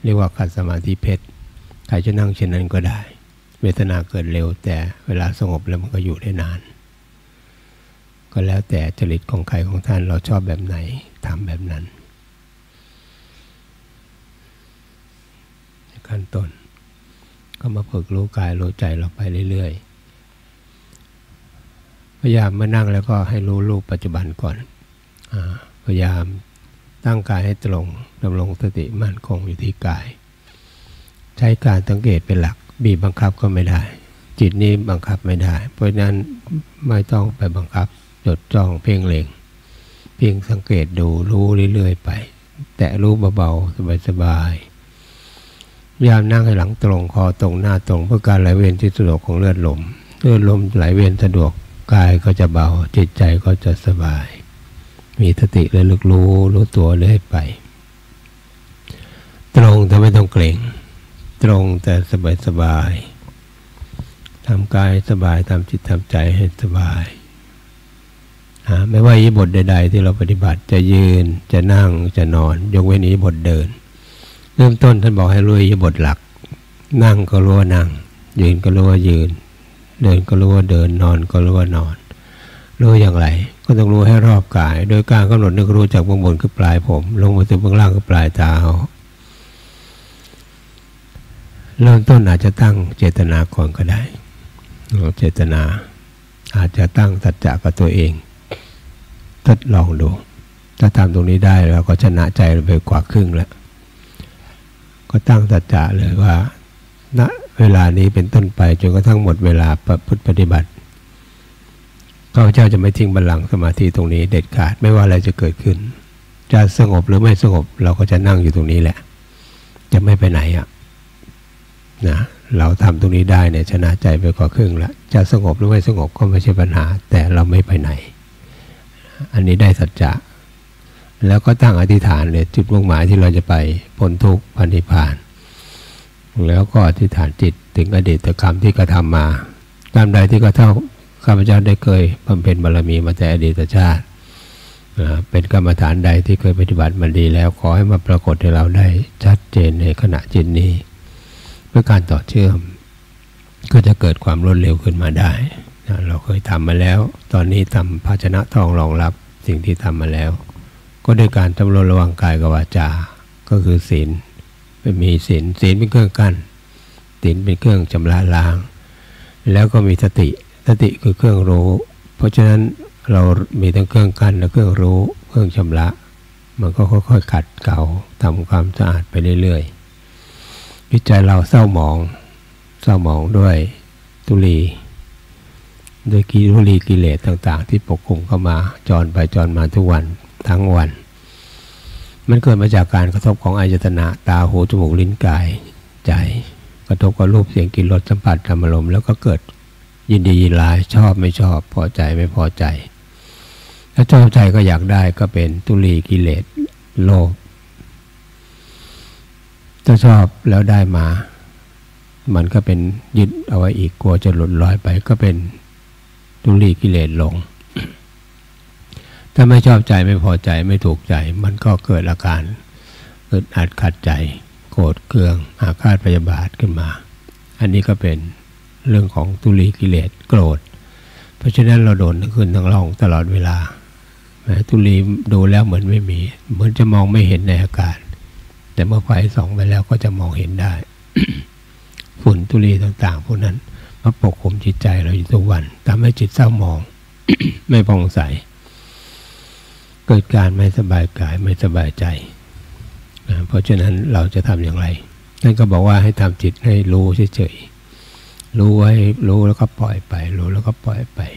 เรียกว่าขัดสมาธิเพชรใครจะนั่งเช่นนั้นก็ได้เวทนาเกิดเร็วแต่เวลาสงบแล้วมันก็อยู่ได้นานก็แล้วแต่จริตของใครของท่านเราชอบแบบไหนทำแบบนั้นขั้นต้นก็มาฝึกรู้กายรู้ใจเราไปเรื่อยๆพยายามเมื่อนั่งแล้วก็ให้รู้รูปปัจจุบันก่อนพยายามตั้งกายให้ตรงดำรงสติมั่นคงอยู่ที่กายใช้การสังเกตเป็นหลักบีบบังคับก็ไม่ได้จิตนี้บังคับไม่ได้เพราะฉะนั้นไม่ต้องไปบังคับจดจ้องเพ่งเล็งเพียงสังเกตดูรู้เรื่อยๆไปแต่รู้เบาๆสบายๆพยายามนั่งให้หลังตรงคอตรงหน้าตรงเพื่อการไหลเวียนที่สะดวกของเลือดลมไหลเวียนสะดวกกายก็จะเบาจิตใจก็จะสบายมีสติระลึกรู้ตัวเรื่อยไปตรงแต่ไม่ต้องเกร็งตรงแต่สบายทำกายสบายทำจิตทำใจให้สบายไม่ว่าอิริยาบถใดๆที่เราปฏิบัติจะยืนจะนั่งจะนอนยกเว้นอิริยาบถเดินเริ่มต้นท่านบอกให้รู้อิริยาบถหลักนั่งก็รู้ว่านั่งยืนก็รู้ว่ายืนเดินก็รู้ว่าเดินนอนก็รู้ว่านอนรู้อย่างไรก็ต้องรู้ให้รอบกายโดยการกำหนดนึกรู้จากเบื้องบนคือปลายผมลงมาถึงเบื้องล่างคือปลายเท้าเริ่มต้นอาจจะตั้งเจตนาก่อนก็ได้เจตนาอาจจะตั้งสัจจะกับตัวเองทดลองดูถ้าทำตรงนี้ได้เราก็ชนะใจไปกว่าครึ่งแล้วก็ตั้งสัจจะเลยว่าณเวลานี้เป็นต้นไปจนกระทั่งหมดเวลาปฏิบัติข้าพเจ้าจะไม่ทิ้งบัลลังก์สมาธิตรงนี้เด็ดขาดไม่ว่าอะไรจะเกิดขึ้นจะสงบหรือไม่สงบเราก็จะนั่งอยู่ตรงนี้แหละจะไม่ไปไหนนะเราทำตรงนี้ได้เนี่ยชนะใจไปกว่าครึ่งแล้วจะสงบหรือไม่สงบก็ไม่ใช่ปัญหาแต่เราไม่ไปไหนอันนี้ได้สัจจะแล้วก็ตั้งอธิษฐานเลยจุดมุ่งหมายที่เราจะไปพ้นทุกข์นิพพานแล้วก็อธิษฐานจิตถึงอดีตกรรมที่กระทำมากรรมใดที่กระทำข้าพเจ้าได้เคยบำเพ็ญบารมีมาแต่อดีตชาติเป็นกรรมฐานใดที่เคยปฏิบัติมันดีแล้วขอให้มาปรากฏให้เราได้ชัดเจนในขณะจิตนี้เพื่อการต่อเชื่อมก็จะเกิดความรวดเร็วขึ้นมาได้เราเคยทำมาแล้วตอนนี้ทำภาชนะทองรองรับสิ่งที่ทำมาแล้วก็ด้วยการสำรวมระวังกายกับวาจาก็คือศีลมีศีลเป็นเครื่องกั้นศีลเป็นเครื่องชำระล้างแล้วก็มีสติคือเครื่องรู้เพราะฉะนั้นเรามีทั้งเครื่องกั้นและเครื่องรู้เครื่องชำระมันก็ค่อยๆขัดเกลาทำความสะอาดไปเรื่อยๆจิตใจเราเศร้าหมองด้วยทุลีกิเลสต่างๆที่ปกคลุมเข้ามาจรไปจรมาทุกวันทั้งวันมันเกิดมาจากการกระทบของอายตนะตาหูจมูกลิ้นกายใจกระทบกับรูปเสียงกลิ่นรสสัมผัสธรรมารมณ์แล้วก็เกิดยินดียินร้ายชอบไม่ชอบพอใจไม่พอใจถ้าชอบใจก็อยากได้ก็เป็นทุลีกิเลสโลภถ้าชอบแล้วได้มามันก็เป็นยึดเอาไว้อีกกลัวจะหลุดลอยไปก็เป็นทุลีกิเลสหลงถ้าไม่ชอบใจไม่พอใจไม่ถูกใจมันก็เกิดอาการอึดอัดขัดใจโกรธเคืองอาฆาตพยาบาทขึ้นมาอันนี้ก็เป็นเรื่องของทุลีกิเลสโกรธเพราะฉะนั้นเราโดนทั้งคืนทั้งร้องตลอดเวลาทุลีดูแล้วเหมือนไม่มีเหมือนจะมองไม่เห็นในอากาศแต่เมื่อไฟส่องไปแล้วก็จะมองเห็นได้ ฝุ่นทุลีต่างๆพวกนั้นมาปกคลุมจิตใจเราอยู่ทุกวันทำให้จิตเศร้าหมอง ไม่ผ่องใสเกิดการไม่สบายกายไม่สบายใจเพราะฉะนั้นเราจะทำอย่างไรท่านก็บอกว่าให้ทำจิตให้รู้เฉยๆรู้ไว้รู้แล้วก็ปล่อยไปรู้แล้วก็ปล่อยไป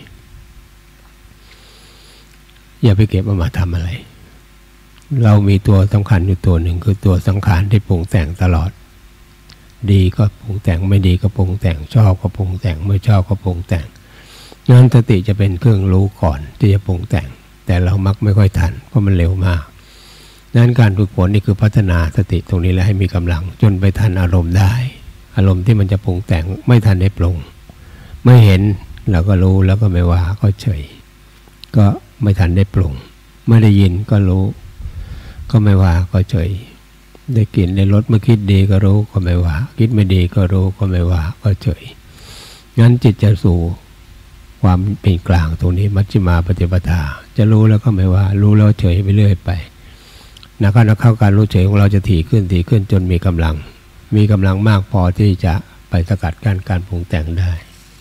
อย่าไปเก็บมาทำอะไรเรามีตัวสำคัญอยู่ตัวหนึ่งคือตัวสังขารที่ปรุงแต่งตลอดดีก็ปรุงแต่งไม่ดีก็ปรุงแต่งชอบก็ปรุงแต่งไม่ชอบก็ปรุงแต่งงั้นสติจะเป็นเครื่องรู้ก่อนที่จะปรุงแต่งแต่เรามักไม่ค่อยทันเพราะมันเร็วมากนั้นการฝึกฝนนี่คือพัฒนาสติตรงนี้แล้วให้มีกำลังจนไปทันอารมณ์ได้อารมณ์ที่มันจะปรุงแต่งไม่ทันได้ปรุงไม่เห็นเราก็รู้แล้วก็ไม่ว่าก็เฉยก็ไม่ทันได้ปรุงไม่ได้ยินก็รู้ก็ไม่ว่าก็เฉยได้กลิ่นได้รสเมื่อคิดดีก็รู้ก็ไม่ว่าคิดไม่ดีก็รู้ก็ไม่ว่าก็เฉยงั้นจิตจะสู่ความเป็นกลางตรงนี้มัชฌิมาปฏิปทาจะรู้แล้วก็ไม่ว่ารู้แล้วเฉยไปเรื่อยไปนักเข้าการรู้เฉยของเราจะถี่ขึ้นจนมีกำลังมากพอที่จะไปสกัดกั้นการปรุงแต่งได้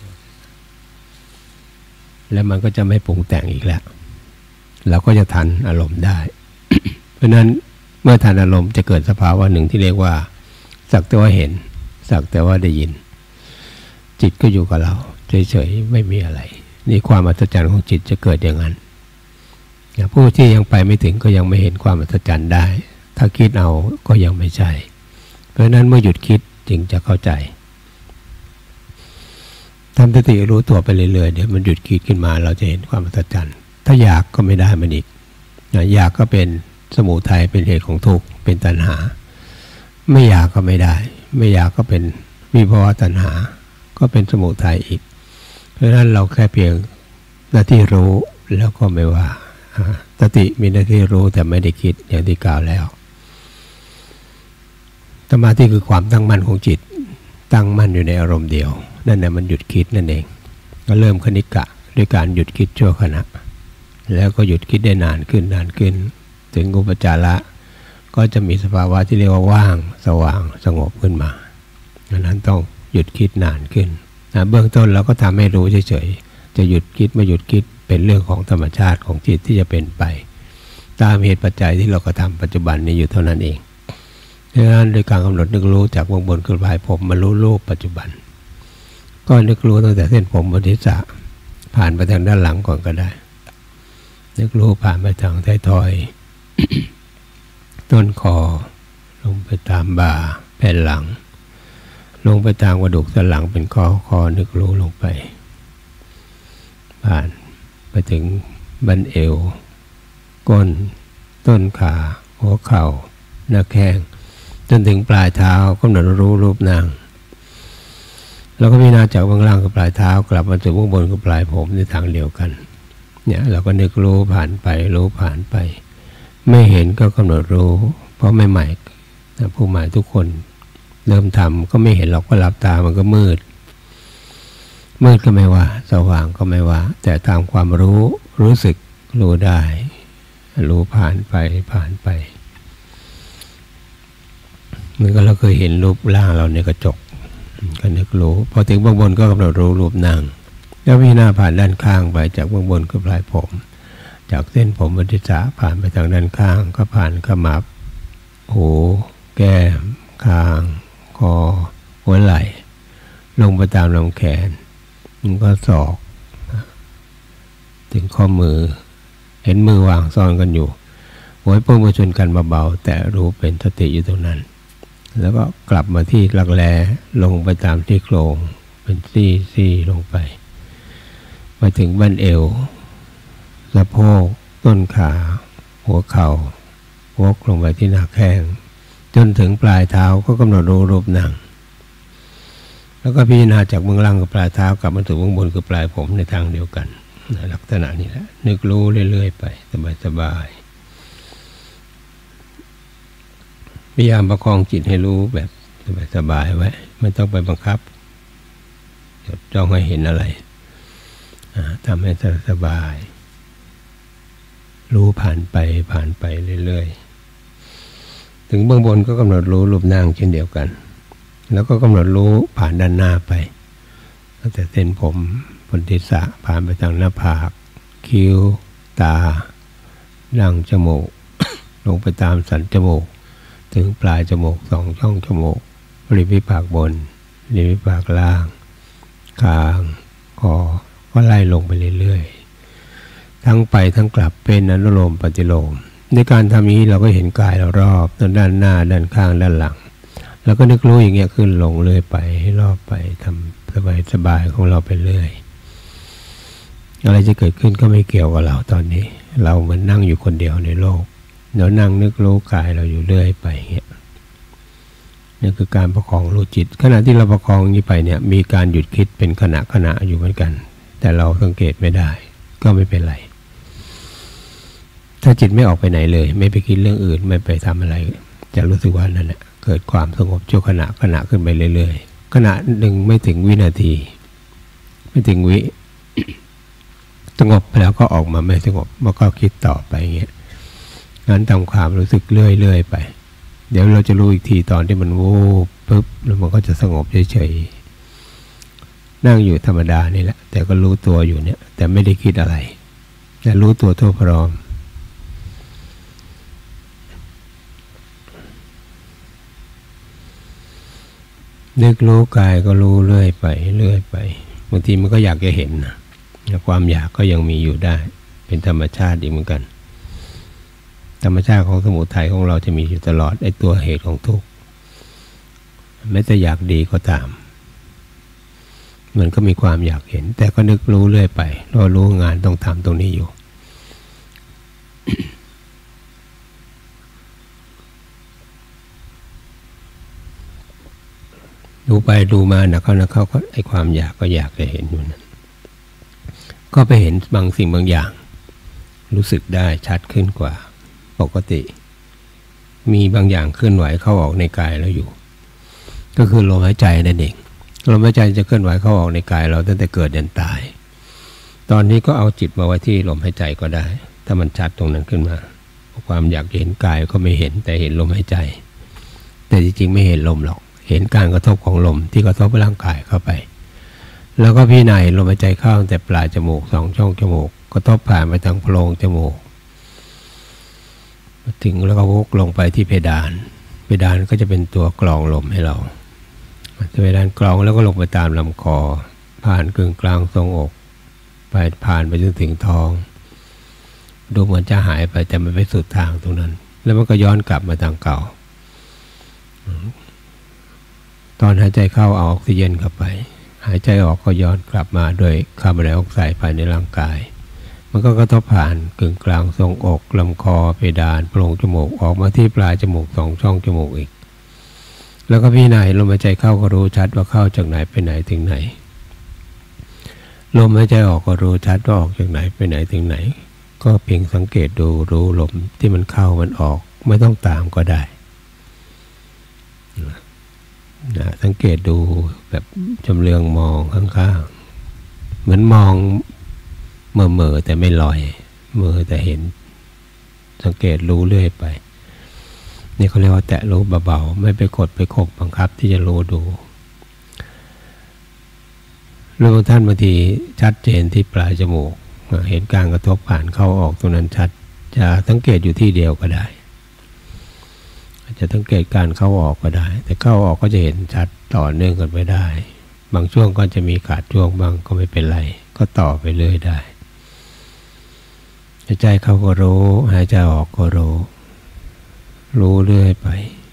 แล้วมันก็จะไม่ปรุงแต่งอีกแล้วเราก็จะทันอารมณ์ได้ เพราะนั้นเมื่อทันอารมณ์จะเกิดสภาวะหนึ่งที่เรียกว่าสักแต่ว่าเห็นสักแต่ว่าได้ยินจิตก็อยู่กับเราเฉยๆไม่มีอะไรนี่ความอัศจรรย์ของจิตจะเกิดอย่างนั้นผู้ที่ยังไปไม่ถึงก็ยังไม่เห็นความอัศจรรย์ได้ถ้าคิดเอาก็ยังไม่ใช่เพราะนั้นเมื่อหยุดคิดจึงจะเข้าใจทำสติรู้ตัวไปเรื่อยๆเดี๋ยวมันหยุดคิดขึ้นมาเราจะเห็นความอัศจรรย์ถ้าอยากก็ไม่ได้มันอีกอยากก็เป็นสมุทัยเป็นเหตุของทุกข์เป็นตัณหาไม่อยากก็ไม่ได้ไม่อยากก็เป็นวิภวตัณหาก็เป็นสมุทัยอีกเพราะฉะนั้นเราแค่เพียงหน้าที่รู้แล้วก็ไม่ว่าสติมีหน้าที่รู้แต่ไม่ได้คิดอย่างที่กล่าวแล้วสมาธิคือความตั้งมั่นของจิตตั้งมั่นอยู่ในอารมณ์เดียวนั่นแหละมันหยุดคิดนั่นเองก็เริ่มคณิกะด้วยการหยุดคิดชั่วขณะแล้วก็หยุดคิดได้นานขึ้นถึงอุปจาระก็จะมีสภาวะที่เรียกว่าว่างสว่างสงบขึ้นมาดังนั้นต้องหยุดคิดนานขึ้นเบื้องต้นเราก็ทำให้รู้เฉยๆจะหยุดคิดไม่หยุดคิดเป็นเรื่องของธรรมชาติของจิตที่จะเป็นไปตามเหตุปัจจัยที่เรากระทำปัจจุบันนี้อยู่เท่านั้นเองดังนั้นโดยการกำหนดนึกรู้จากเบื้องบนขึ้นปลายผมมารู้รูปปัจจุบันก็นึกรู้ตั้งแต่เส้นผมบนศีรษะผ่านไปทางด้านหลังก่อนก็ได้นึกรู้ผ่านไปทางท้ายทอย ต้นคอลงไปตามบ่าแผ่นหลังลงไปตามกระดูกสันหลังเป็นคอนึกรู้ลงไปผ่านไปถึงบั้นเอวก้นต้นขาหัวเข่าหน้าแข้งจนถึงปลายเท้ากำหนดรู้รูปนางแล้วก็พิจารณาจากเบื้องล่างกับปลายเท้ากลับมาถึงเบื้องบนกับปลายผมในทางเดียวกันเนี่ยเราก็นึกรู้ผ่านไปรู้ผ่านไปไม่เห็นก็กำหนดรู้เพราะใหม่ๆผู้ใหม่ทุกคนเริ่มทำก็ไม่เห็นหรอกก็หลับตามันก็มืดก็ไม่ว่าสว่างก็ไม่ว่าแต่ตามความรู้สึกรู้ได้รู้ผ่านไปเหมือนกับเราเคยเห็นรูปร่างเราในกระจกก็นึกรู้พอถึงเบื้องบนก็กำหนดรู้รูปนางแล้วพิจารณาผ่านด้านข้างไปจากเบื้องบนก็ปลายผมจากเส้นผมบนศีรษะผ่านไปทางด้านข้างก็ผ่านขมับหูแก้มคางคอหัวไหล่ลงไปตามลำแขนมันก็ศอกถึงข้อมือเห็นมือวางซ่อนกันอยู่หัวโป้งมาชนกันเบาๆแต่รู้เป็นสติอยู่ตรงนั้นแล้วก็กลับมาที่รักแร้ลงไปตามที่โครงเป็นซี่ลงไปมาถึงบั้นเอวสะโพกต้นขาหัวเข่าวกลงไปที่หน้าแข้งจนถึงปลายเท้าก็กำหนดรู้รูปนางแล้วก็พิจารณาจากเบื้องล่างกับปลายเท้ากลับมาถึงเบื้องบนกับปลายผมในทางเดียวกันลักษณะนี้แหละนึกรู้เรื่อยๆไปสบายๆพยายามประคองจิตให้รู้แบบสบายๆไว้ไม่ต้องไปบังคับจ้องให้เห็นอะไรทำให้สบายรู้ผ่านไปเรื่อยๆถึงเบื้องบนก็กำหนดรู้รูปนางเช่นเดียวกันแล้วก็กำหนดรู้ผ่านด้านหน้าไปตั้งแต่เส้นผมบนศีรษะผ่านไปทางหน้าผากคิ้วตาดั้งจมูก ลงไปตามสันจมูกถึงปลายจมูก2ช่องจมูกริมฝีปากบนริมฝีปากล่างคางคอก็ไล่ลงไปเรื่อยๆทั้งไปทั้งกลับเป็นอนุโลมปฏิโลมในการทำนี้เราก็เห็นกายเรารอบด้านหน้าด้านข้างด้านหลังแล้วก็นึกรู้อย่างเงี้ยขึ้นลงเรื่อยไปให้รอบไปทำสบายของเราไปเรื่อยอะไรจะเกิดขึ้นก็ไม่เกี่ยวกับเราตอนนี้เราเหมือนนั่งอยู่คนเดียวในโลกเรานั่งนึกรู้กายเราอยู่เรื่อยไปเงี้ยนี่คือการประคองรู้จิตขณะที่เราประคองนี้ไปเนี่ยมีการหยุดคิดเป็นขณะอยู่เหมือนกันแต่เราสังเกตไม่ได้ก็ไม่เป็นไรถ้าจิตไม่ออกไปไหนเลยไม่ไปคิดเรื่องอื่นไม่ไปทำอะไรใจจะรู้สึกว่านั่นแหละเกิดความสงบชั่วขณะขึ้นไปเรื่อยๆขณะหนึ่งไม่ถึงวินาทีไม่ถึงวิ สงบแล้วก็ออกมาไม่สงบมันก็คิดต่อไปอย่างเงี้ยงั้นทำความรู้สึกเรื่อยๆไปเดี๋ยวเราจะรู้อีกทีตอนที่มันวูบปุ๊บแล้วมันก็จะสงบเฉยๆนั่งอยู่ธรรมดานี่แหละแต่ก็รู้ตัวอยู่เนี่ยแต่ไม่ได้คิดอะไรแต่รู้ตัวทั่วพร้อมนึกรู้กายก็รู้เรื่อยไปบางทีมันก็อยากจะเห็นนะความอยากก็ยังมีอยู่ได้เป็นธรรมชาติอีกเหมือนกันธรรมชาติของสมุทัยของเราจะมีอยู่ตลอดไอ้ตัวเหตุของทุกข์แม้แต่อยากดีก็ตามมันก็มีความอยากเห็นแต่ก็นึกรู้เรื่อยไปเรารู้งานต้องทำตรงนี้อยู่ ดูไปดูมานะเขาก็ไอ้ความอยากก็อยากจะเห็นอยู่นั้นก็ไปเห็นบางสิ่งบางอย่างรู้สึกได้ชัดขึ้นกว่าปกติมีบางอย่างเคลื่อนไหวเข้าออกในกายเราอยู่ก็คือลมหายใจนั่นเองลมหายใจจะเคลื่อนไหวเข้าออกในกายเราตั้งแต่เกิดยันตายตอนนี้ก็เอาจิตมาไว้ที่ลมหายใจก็ได้ถ้ามันชัดตรงนั้นขึ้นมาความอยากเห็นกายก็ไม่เห็นแต่เห็นลมหายใจแต่จริงๆไม่เห็นลมหรอกเห็นการกระทบของลมที่กระทบร่างกายเข้าไปแล้วก็พี่นายลมหายใจเข้าแต่ปลายจมูก2 ช่องจมูกกระทบผ่านไปทางโพรงจมูกถึงแล้วก็วกลงไปที่เพดานก็จะเป็นตัวกรองลมให้เราเพดานกรองแล้วก็ลงไปตามลำคอผ่านกึ่งกลางทรงอกไปผ่านไปจนถึงท้องดูเหมือนจะหายไปแต่มันไปสุดทางตรงนั้นแล้วมันก็ย้อนกลับมาทางเก่าตอนหายใจเข้าเอาออกซิเจนเข้าไปหายใจออกก็ย้อนกลับมาโดยคาร์บอนไดออกไซด์ภายในร่างกายมันก็กระทบผ่านกึ่งกลางทรงอกลำคอเพดานโพรงจมูกออกมาที่ปลายจมูก2 ช่องจมูกอีกแล้วก็พี่นายลมหายใจเข้าก็รู้ชัดว่าเข้าจากไหนไปไหนถึงไหนลมหายใจออกก็รู้ชัดว่าออกจากไหนไปไหนถึงไหนก็เพียงสังเกตดูรู้ลมที่มันเข้ามันออกไม่ต้องตามก็ได้สังเกตดูแบบจำเรืองมองข้างๆเหมือนมองเมื่อแต่ไม่ลอยเมื่อแต่เห็นสังเกตรู้เรื่อยไปนี่เขาเรียกว่าแตะรู้เบาๆไม่ไปกดไปข่มบังคับที่จะรู้ดูเรื่องของท่านบางทีชัดเจนที่ปลายจมูกเห็นการกระทบผ่านเข้าออกตรงนั้นชัดจะสังเกตอยู่ที่เดียวก็ได้จะสังเกตการเข้าออกก็ได้แต่เข้าออกก็จะเห็นชัดต่อเนื่องกันไปได้บางช่วงก็จะมีขาดช่วงบางก็ไม่เป็นไรก็ต่อไปเรื่อยได้หายใจเข้าก็รู้หายใจออกก็รู้เรื่อยไป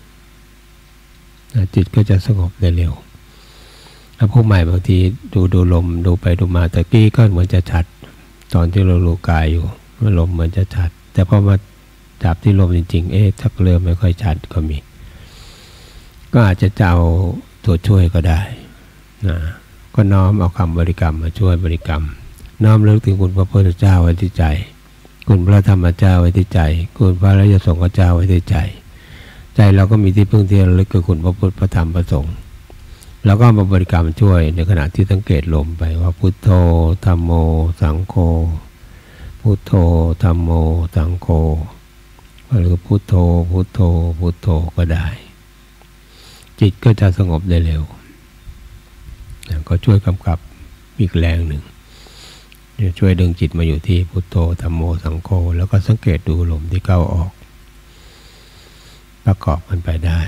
จิตก็จะสงบได้เร็วถ้าผู้ใหม่บางทีดูลมดูไปดูมาตะกี้ก็เหมือนจะชัดตอนที่เรารู้กายอยู่ว่าลมเหมือนจะชัดแต่พอมาจับที่ลมจริงๆถ้าเริ่มไม่ค่อยชัดก็มีก็อาจจะเอาตัวช่วยก็ได้นะก็น้อมเอาคำบริกรรมมาช่วยบริกรรมน้อมระลึกถึงคุณพระพุทธเจ้าไว้ที่ใจคุณพระธรรมเจ้าไว้ที่ใจคุณพระอริยสงฆ์เจ้าไว้ที่ใจใจเราก็มีที่พึ่งที่ระลึกคือคุณพระพุทธพระธรรมพระสงฆ์แล้วก็มาบริกรรมช่วยในขณะที่สังเกตลมไปว่าพุทโธธัมโมสังโฆพุทโธธัมโมสังโฆหรือพุทโธพุทโธพุทโธก็ได้จิตก็จะสงบได้เร็วก็ช่วยกำกับอีกแรงหนึ่งช่วยดึงจิตมาอยู่ที่พุทโธธัมโมสังโฆแล้วก็สังเกตดูลมที่เข้าออกประกอบมันไปได้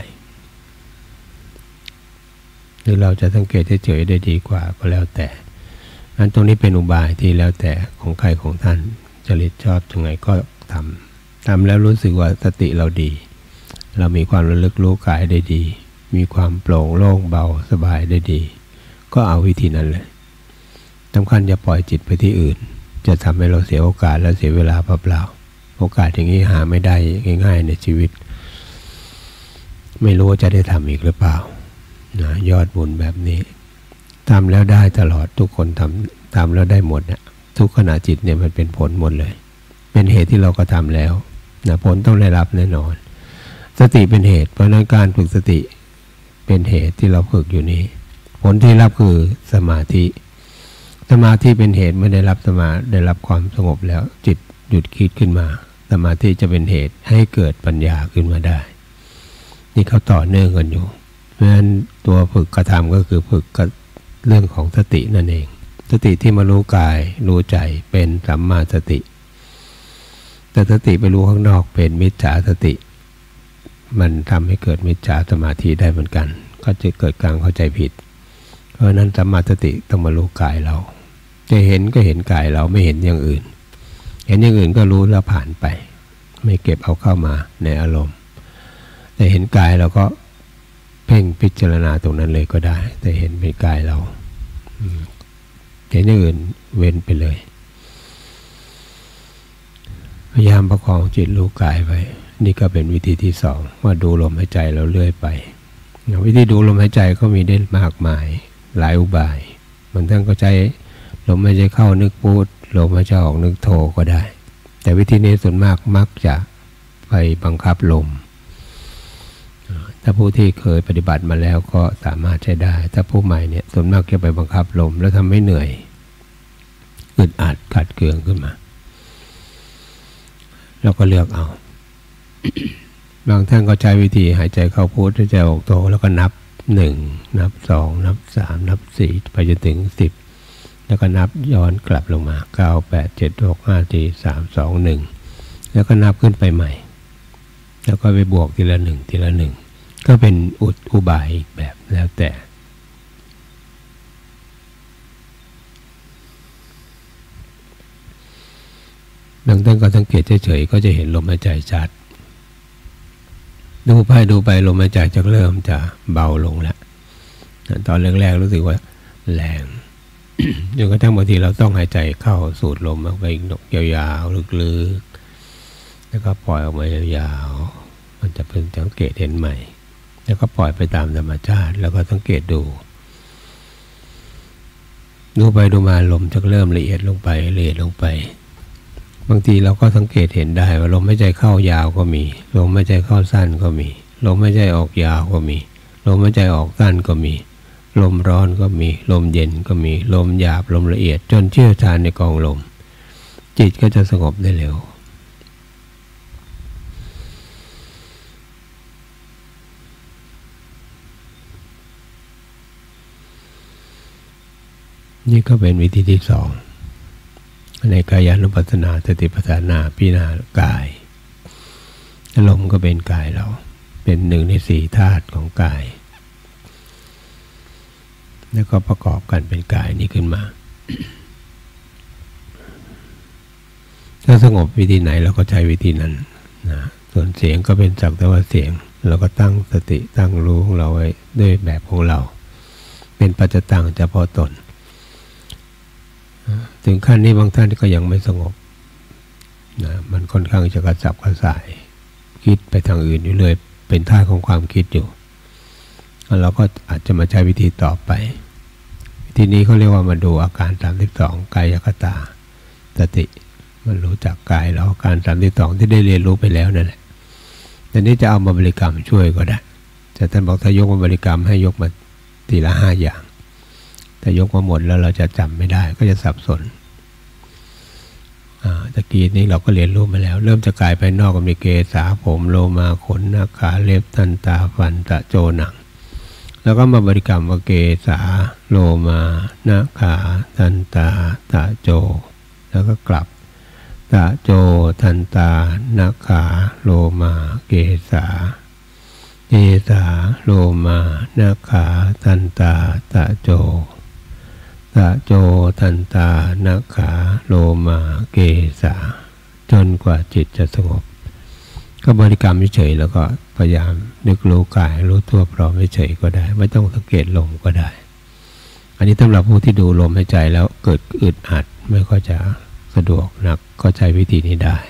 หรือเราจะสังเกตเฉยๆได้ดีกว่าก็แล้วแต่อันตรงนี้เป็นอุบายที่แล้วแต่ของใครของท่านจริตชอบยังไงก็ทำแล้วรู้สึกว่าสติเราดีเรามีความระลึกรู้กายได้ดีมีความโปร่งโล่งเบาสบายได้ดีก็เอาวิธีนั้นเลยสำคัญอย่าปล่อยจิตไปที่อื่นจะทำให้เราเสียโอกาสและเสียเวลาเปล่าๆโอกาสอย่างนี้หาไม่ได้ง่ายๆในชีวิตไม่รู้ว่าจะได้ทำอีกหรือเปล่านะยอดบุญแบบนี้ทำแล้วได้ตลอดทุกคนทำแล้วได้หมดนะทุกขณะจิตเนี่ยมันเป็นผลหมดเลยเป็นเหตุที่เราก็ทำแล้วนะผลต้องได้รับแน่นอนสติเป็นเหตุเพราะนั้นการฝึกสติเป็นเหตุที่เราฝึกอยู่นี้ผลที่รับคือสมาธิเป็นเหตุไม่ได้รับความสงบแล้วจิตหยุดคิดขึ้นมาสมาธิจะเป็นเหตุให้เกิดปัญญาขึ้นมาได้นี่เขาต่อเนื่องกันอยู่เพราะฉะนั้นตัวฝึกกระทำก็คือฝึกเรื่องของสตินั่นเองสติที่มารู้กายรู้ใจเป็นสัมมาสติแต่สติไปรู้ข้างนอกเป็นมิจฉาสติมันทำให้เกิดมิจฉาสมาธิได้เหมือนกันก็จะเกิดการเข้าใจผิดเพราะนั้นสัมมาสติต้องมารู้กายเราจะเห็นก็เห็นกายเราไม่เห็นอย่างอื่นเห็นอย่างอื่นก็รู้แล้วผ่านไปไม่เก็บเอาเข้ามาในอารมณ์แต่เห็นกายเราก็เพ่งพิจารณาตรงนั้นเลยก็ได้แต่เห็นเป็นกายเราเห็นอย่างอื่นเว้นไปเลยพยายามประคองจิตรู้กายไว้นี่ก็เป็นวิธีที่สองว่าดูลมหายใจเราเรื่อยไปวิธีดูลมหายใจก็มีได้มากมายหลายอุบายบางท่านก็ใช้ลมหายใจเข้านึกพุทลมหายใจออกนึกโทก็ได้แต่วิธีนี้ส่วนมากมักจะไปบังคับลมถ้าผู้ที่เคยปฏิบัติมาแล้วก็สามารถใช้ได้ถ้าผู้ใหม่เนี่ยส่วนมากจะไปบังคับลมแล้วทำให้เหนื่อยอึดอัดขัดเคืองขึ้นมาเราก็เลือกเอา บางท่านก็ใช้วิธีหายใจเข้าพุทหายใจออกโทแล้วก็นับ1นับ2นับ3นับ4ไปจนถึง10แล้วก็นับย้อนกลับลงมา9 8 7 6 5 4 3 2 1แล้วก็นับขึ้นไปใหม่แล้วก็ไปบวกทีละ1ทีละ1ก็เป็นอุบายอีกแบบแล้วแต่บางท่านก็สังเกตเฉยๆก็จะเห็นลมหายใจชัดดูไปลมหายใจจะเริ่มจะเบาลงแล้วตอนแรกๆรู้สึกว่าแรงจนกระทั่งบางทีเราต้องหายใจเข้าสูดลมออกไปยาวๆลึกๆแล้วก็ปล่อยออกมายาวๆมันจะเป็นสังเกตเห็นใหม่แล้วก็ปล่อยไปตามธรรมชาติแล้วก็สังเกตดูไปดูมาลมจะเริ่มละเอียดลงไปบางทีเราก็สังเกตเห็นได้ว่าลมหายใจเข้ายาวก็มีลมหายใจเข้าสั้นก็มีลมหายใจออกยาวก็มีลมหายใจออกสั้นก็มีลมร้อนก็มีลมเย็นก็มีลมหยาบลมละเอียดจนเชี่ยวชาญในกองลมจิตก็จะสงบได้เร็วนี่ก็เป็นวิธีที่สองในกายานุปัสสนาสติปัฏฐานาพิจารณากายลมก็เป็นกายเราเป็น1 ใน 4ธาตุของกายแล้วก็ประกอบกันเป็นกายนี้ขึ้นมา ถ้าสงบวิธีไหนเราก็ใช้วิธีนั้นนะส่วนเสียงก็เป็นสักแต่ว่าเสียงเราก็ตั้งสติตั้งรู้ของเราไว้ด้วยแบบของเราเป็นปัจจตังเฉพาะตนถึงขั้นนี้บางท่านก็ยังไม่สงบนะมันค่อนข้างจะกระสับกระส่ายคิดไปทางอื่นอยู่เลยเป็นท่าของความคิดอยู่เราก็อาจจะมาใช้วิธีต่อไปวิธีนี้เขาเรียกว่ามาดูอาการ32กายคตาสติมันรู้จักกายแล้วอาการ32ที่ได้เรียนรู้ไปแล้วนั่นแหละแต่นี้จะเอามาบริกรรมช่วยก็ได้แต่ท่านบอกถ้ายกมาบริกรรมให้ยกมาทีละ5อย่างแต่ยกมาหมดแล้วเราจะจำไม่ได้ก็จะสับสนตะกี้นี้เราก็เรียนรู้มาแล้วเริ่มจะกายไปนอกก็มีเกศาผมโลมาขนนาขาเล็บทันตาฟันตะโจหนังแล้วก็มาบริกรรมว่าเกศาโลมานาขาทันตาตะโจแล้วก็กลับตะโจทันตานาขาโลมาเกศาเกศาโลมานาขาทันตาตะโจตะโจทันตานาขาโลมาเกศาจนกว่าจิตจะสงบก็บริกรรมเฉยๆแล้วก็พยายามนึกรู้กายรู้ตัวพร้อมเฉยๆก็ได้ไม่ต้องสังเกตลมก็ได้อันนี้สำหรับผู้ที่ดูลมหายใจแล้วเกิดอึดอัดไม่ค่อยจะสะดวกนักก็ใช้วิธีนี้ได้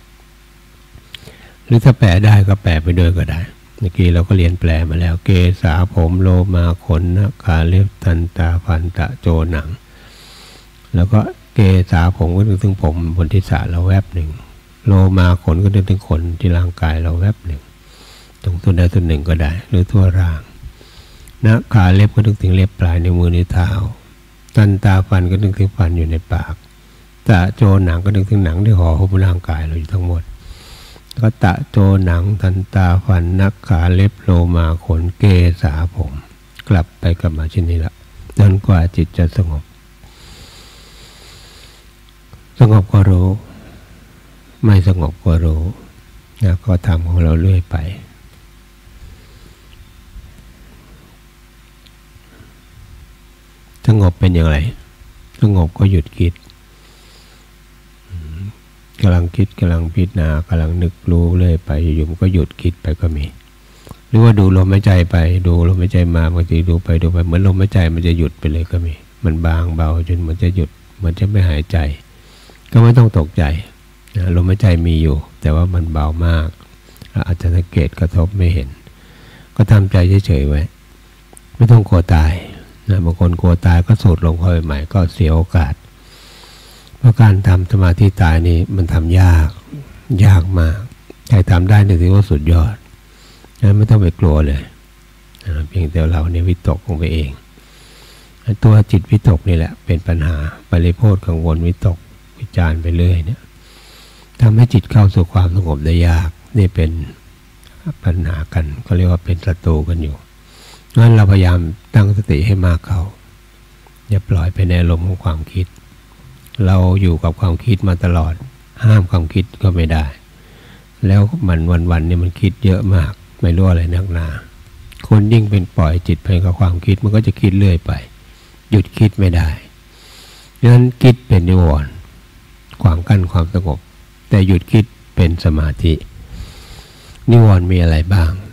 หรือถ้าแปลได้ก็แปลไปด้วยก็ได้เมื่อกี้เราก็เรียนแปลมาแล้วเกศาผมโลมาขนนาขาเล็บทันตาฟันตะโจหนังแล้วก็เกศาผมก็นึกถึงผมบนทิศะเราแวบหนึ่งโลมาขนก็นึกถึงขนที่ร่างกายเราแวบหนึ่งตรงส่วนใดส่วนหนึ่งก็ได้หรือทั่วร่างนะขาเล็บก็นึกถึงเล็บปลายในมือในเท้าตันตาฟันก็นึกถึงฟันอยู่ในปากตะโจหนังก็นึกถึงหนังที่ห่อหุ้มร่างกายเราอยู่ทั้งหมดก็ตะโจหนังทันตาฟันนักขาเล็บโลมาขนเกศาผมกลับไปกลับมาเช่นนี้ละจนกว่าจิตจะสงบก็รู้ไม่สงบก็รู้นะก็ทำของเราเรื่อยไปสงบเป็นอย่างไรสงบก็หยุดคิดกำลังคิดกำลังพิจารณากำลังนึกรู้เรื่อยไปอยู่มันก็หยุดคิดไปก็มีหรือว่าดูลมหายใจไปดูลมหายใจมาบางทีดูไปเหมือนลมหายใจมันจะหยุดไปเลยก็มีมันบางเบาจนมันจะหยุดมันจะไม่หายใจก็ไม่ต้องตกใจนะลมหายใจมีอยู่แต่ว่ามันเบามากอาจจะสังเกตกระทบไม่เห็นก็ทำใจเฉยๆไว้ไม่ต้องกลัวตายนะบางคนกลัวตายก็สูดลมเข้าไปใหม่ก็เสียโอกาสเพราะการทำสมาธิตายนี่มันทำยากมากใครทำได้นี่ถือว่าสุดยอดนะไม่ต้องไปกลัวเลยนะเพียงแต่เราเนี่ยวิตกลงไปเองตัวจิตวิตกนี่แหละเป็นปัญหาปริโภทกังวลวิตกวิจารไปเรื่อยเนี่ยทำให้จิตเข้าสู่ความสงบได้ยากนี่เป็นปัญหากันก็เรียกว่าเป็นศัตรูกันอยู่งั้นเราพยายามตั้งสติให้มากเข้าอย่าปล่อยไปในอารมณ์ของความคิดเราอยู่กับความคิดมาตลอดห้ามความคิดก็ไม่ได้แล้วมันวันๆเนี่ยมันคิดเยอะมากไม่รู้อะไรนักหนาคนยิ่งเป็นปล่อยจิตไปกับความคิดมันก็จะคิดเรื่อยไปหยุดคิดไม่ได้ดังนั้นคิดเป็นนิวรณ์ขวางกั้นความสงบแต่หยุดคิดเป็นสมาธินิวรณ์มีอะไรบ้าง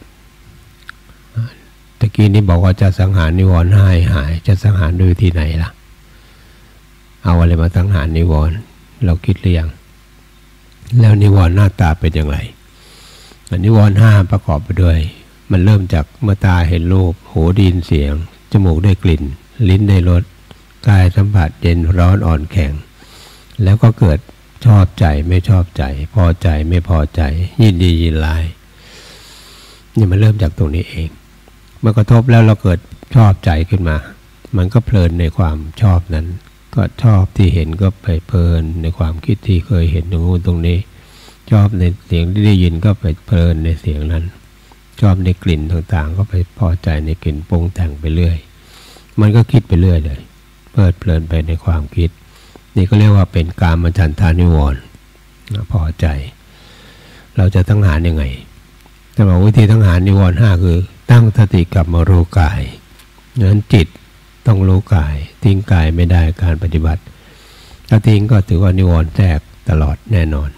ตะกี้นี้บอกว่าจะสังหารนิวรณ์ให้หายจะสังหารด้วยวิธีไหนล่ะเอาอะไรมาสังหารนิวรณ์เราคิดหรือยังแล้วนิวรณ์หน้าตาเป็นอย่างไรนิวรณ์ห้าประกอบไปด้วยมันเริ่มจากเมื่อตาเห็นรูปหูได้ยินเสียงจมูกได้กลิ่นลิ้นได้รสกายสัมผัสเย็นร้อนอ่อนแข็งแล้วก็เกิดชอบใจไม่ชอบใจพอใจไม่พอใจยินดียินร้ายนี่มันเริ่มจากตรงนี้เองเมื่อกระทบแล้วเราเกิดชอบใจขึ้นมามันก็เพลินในความชอบนั้นก็ชอบที่เห็นก็ไปเพลินในความคิดที่เคยเห็นตรงนู้นตรงนี้ชอบในเสียงที่ได้ยินก็ไปเพลินในเสียงนั้นชอบในกลิ่นต่างๆก็ไปพอใจในกลิ่นปรุงแต่งไปเรื่อยมันก็คิดไปเรื่อยเลยเพลิดเพลินไปในความคิดนี่ก็เรียกว่าเป็นกามฉันทานิวรณ์พอใจเราจะตั้งหารยังไงแต่บอกวิธีตั้งหารนิวรณ์5คือตั้งสติกลับมารู้กายนั้นจิตต้องรู้กายทิ้งกายไม่ได้การปฏิบัติถ้าทิ้งก็ถือว่านิวรณ์แทรกตลอดแน่นอน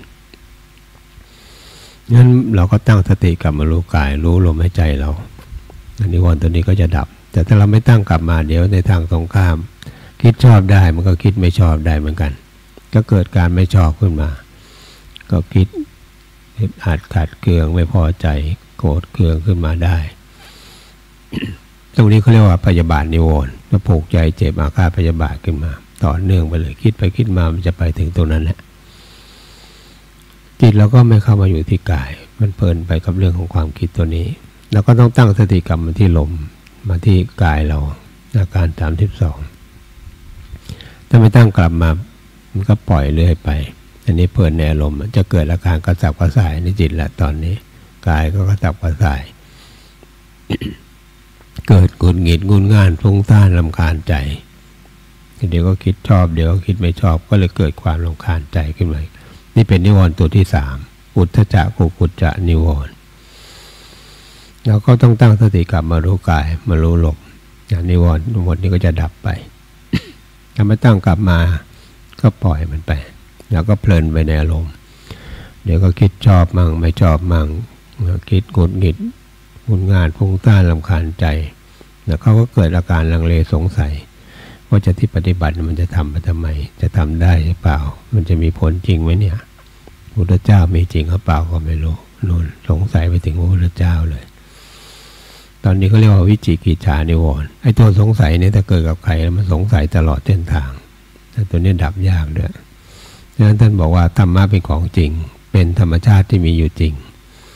งั้นเราก็ตั้งสติกลับมารู้กายรู้ลมหายใจเรานิวรณ์ตัวนี้ก็จะดับแต่ถ้าเราไม่ตั้งกลับมาเดี๋ยวในทางตรงข้ามคิดชอบได้มันก็คิดไม่ชอบได้เหมือนกันก็เกิดการไม่ชอบขึ้นมาก็คิดอาจขัดเคืองไม่พอใจโกรธเคืองขึ้นมาได้ ตรงนี้เขาเรียกว่าพยาบาทนิวรณ์จะผูกใจเจ็บอาฆาตพยาบาทขึ้นมาต่อเนื่องไปเลยคิดไปคิดมามันจะไปถึงตรงนั้นแหละจิตเราก็ไม่เข้ามาอยู่ที่กายมันเพลินไปกับเรื่องของความคิดตัวนี้เราก็ต้องตั้งสติกลับมาที่ลมมาที่กายเราอาการ32ถ้าไม่ตั้งกลับมามันก็ปล่อยเรื่อยไปอันนี้เพลินในอารมณ์จะเกิดอาการกระสับกระส่ายในจิตแหละตอนนี้กายก็กระสับกระส่าย เกิดหงุดหงิดงุนง่านฟุ้งซ่านรำคาญใจเดี๋ยวก็คิดชอบเดี๋ยวก็คิดไม่ชอบก็เลยเกิดความรำคาญใจขึ้นมานี่เป็นนิวรณ์ตัวที่3อุทธัจจะกุกุจจะนิวรณ์เราก็ต้องตั้งสติกลับมารู้กายมารู้ลมนิวรณ์หมดนี้ก็จะดับไปถ้าไม่ตั้งกลับมาก็ปล่อยมันไปแล้วก็เพลินไปในอารมณ์เดี๋ยวก็คิดชอบมั่งไม่ชอบมั่งคิดหงุดหงิดงุนง่านฟุ้งซ่านรำคาญใจแล้วเขาก็เกิดอาการลังเลสงสัยว่าจะที่ปฏิบัติมันจะทำไปทำไมจะทำได้หรือเปล่ามันจะมีผลจริงไหมเนี่ยพระพุทธเจ้ามีจริงหรือเปล่าก็ไม่รู้นู่นสงสัยไปถึงพระพุทธเจ้าเลยตอนนี้เขาเรียกว่าวิจิกิจฉานิวรณ์ไอ้ตัวสงสัยเนี่ยถ้าเกิดกับใครแล้วมันสงสัยตลอดเส้นทางแต่ตัวนี้ดับยากด้วยดังนั้นท่านบอกว่าธรรมะเป็นของจริงเป็นธรรมชาติที่มีอยู่จริง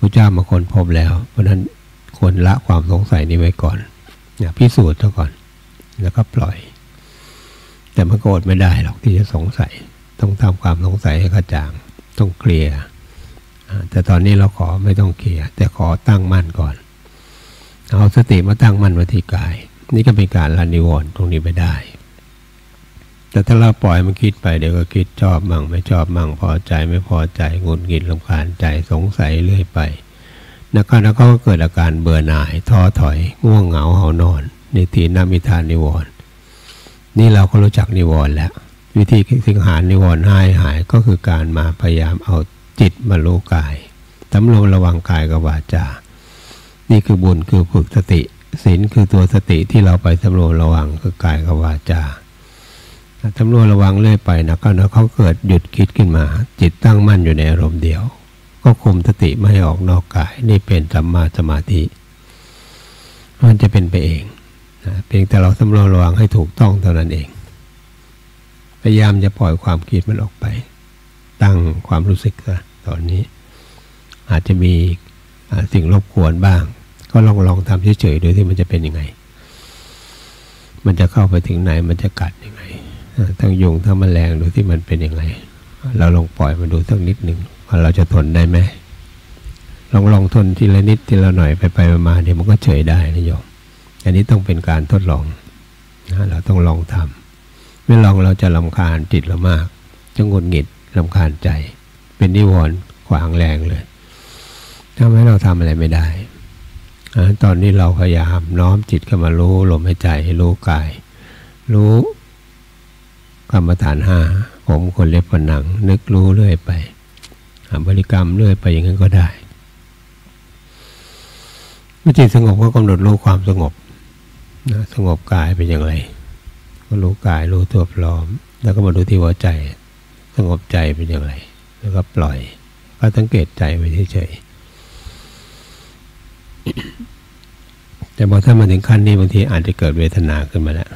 พระเจ้ามาค้นพบแล้วเพราะนั้นควรละความสงสัยนี้ไว้ก่อนพิสูจน์เท่าก่อนแล้วก็ปล่อยแต่มันก็อดไม่ได้หรอกที่จะสงสัยต้องทำความสงสัยให้กระจ่างต้องเคลียร์แต่ตอนนี้เราขอไม่ต้องเคลียร์แต่ขอตั้งมั่นก่อนเอาสติมาตั้งมั่นไว้ที่กายนี่ก็เป็นการละนิวรณ์ตรงนี้ไปได้แต่ถ้าเราปล่อยมันคิดไปเดี๋ยวก็คิดชอบมั่งไม่ชอบมั่งพอใจไม่พอใจหงุดหงิดรำคาญใจสงสัยเรื่อยไปแล้วก็เกิดอาการเบื่อหน่ายท้อถอยง่วงเหงาหานอนนิทีนมิทานนิวรณ์นี่เราก็รู้จักนิวรณ์แล้ววิธีสิงหานิวรณ์หายก็คือการมาพยายามเอาจิตมารู้กายสำรวมระวังกายกับวาจานี่คือบุญคือฝึกสติศีลคือตัวสติที่เราไปสำรวมระวังคือกายกับวาจาสำรวมระวังเรื่อยไปนะเขาเกิดหยุดคิดขึ้นมาจิตตั้งมั่นอยู่ในอารมณ์เดียวก็คุมสติไม่ให้ออกนอกกายนี่เป็นสัมมาสมาธิมันจะเป็นไปเองนะเพียงแต่เราสำรวมระวังให้ถูกต้องเท่านั้นเองพยายามจะปล่อยความคิดมันออกไปตั้งความรู้สึกซะตอนนี้อาจจะมีสิ่งรบกวนบ้างก็ลองทำเฉยๆดูที่มันจะเป็นยังไงมันจะเข้าไปถึงไหนมันจะกัดยังไงทั้งยุงทั้งแมลงดูที่มันเป็นยังไงเราลองปล่อยมันดูสักนิดหนึ่งว่าเราจะทนได้ไหมลองทนทีละนิดทีละหน่อยไปมาเดี๋ยวมันก็เฉยได้นะโยมอันนี้ต้องเป็นการทดลองนะเราต้องลองทำไม่ลองเราจะรำคาญจิตเรามากจะหงุดหงิดรำคาญใจเป็นนิวรณ์ขวางแรงเลยทำให้เราทำอะไรไม่ได้ตอนนี้เราพยายามน้อมจิตเข้ามารู้ลมหายใจรู้กายรู้กรรมฐาน5ผมขนเล็บฝันหนังนึกรู้เรื่อยไปบริกรรมเรื่อยไปอย่างนั้นก็ได้เมื่อจิตสงบก็กำหนดรู้ความสงบสงบกายเป็นอย่างไรก็รู้กายรู้ตัวพร้อมแล้วก็มาดูที่หัวใจสงบใจเป็นอย่างไรแล้วก็ปล่อยก็สังเกตใจไว้เฉยๆแต่พอถ้ามาถึงขั้นนี้บางทีอาจจะเกิดเวทนาขึ้นมาแล้ว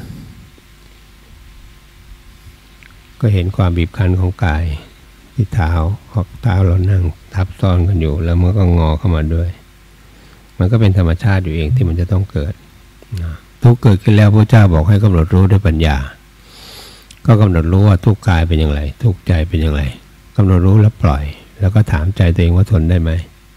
ก็เห็นความบีบคั้นของกายที่เท้าเรานั่งทับซ้อนกันอยู่แล้วมันก็งอเข้ามาด้วยมันก็เป็นธรรมชาติอยู่เองที่มันจะต้องเกิดทุกเกิดขึ้นแล้วพระเจ้าบอกให้กำหนดรู้ด้วยปัญญาก็กำหนดรู้ว่าทุกกายเป็นอย่างไรทุกใจเป็นอย่างไรกำหนดรู้แล้วปล่อยแล้วก็ถามใจตัวเองว่าทนได้ไหม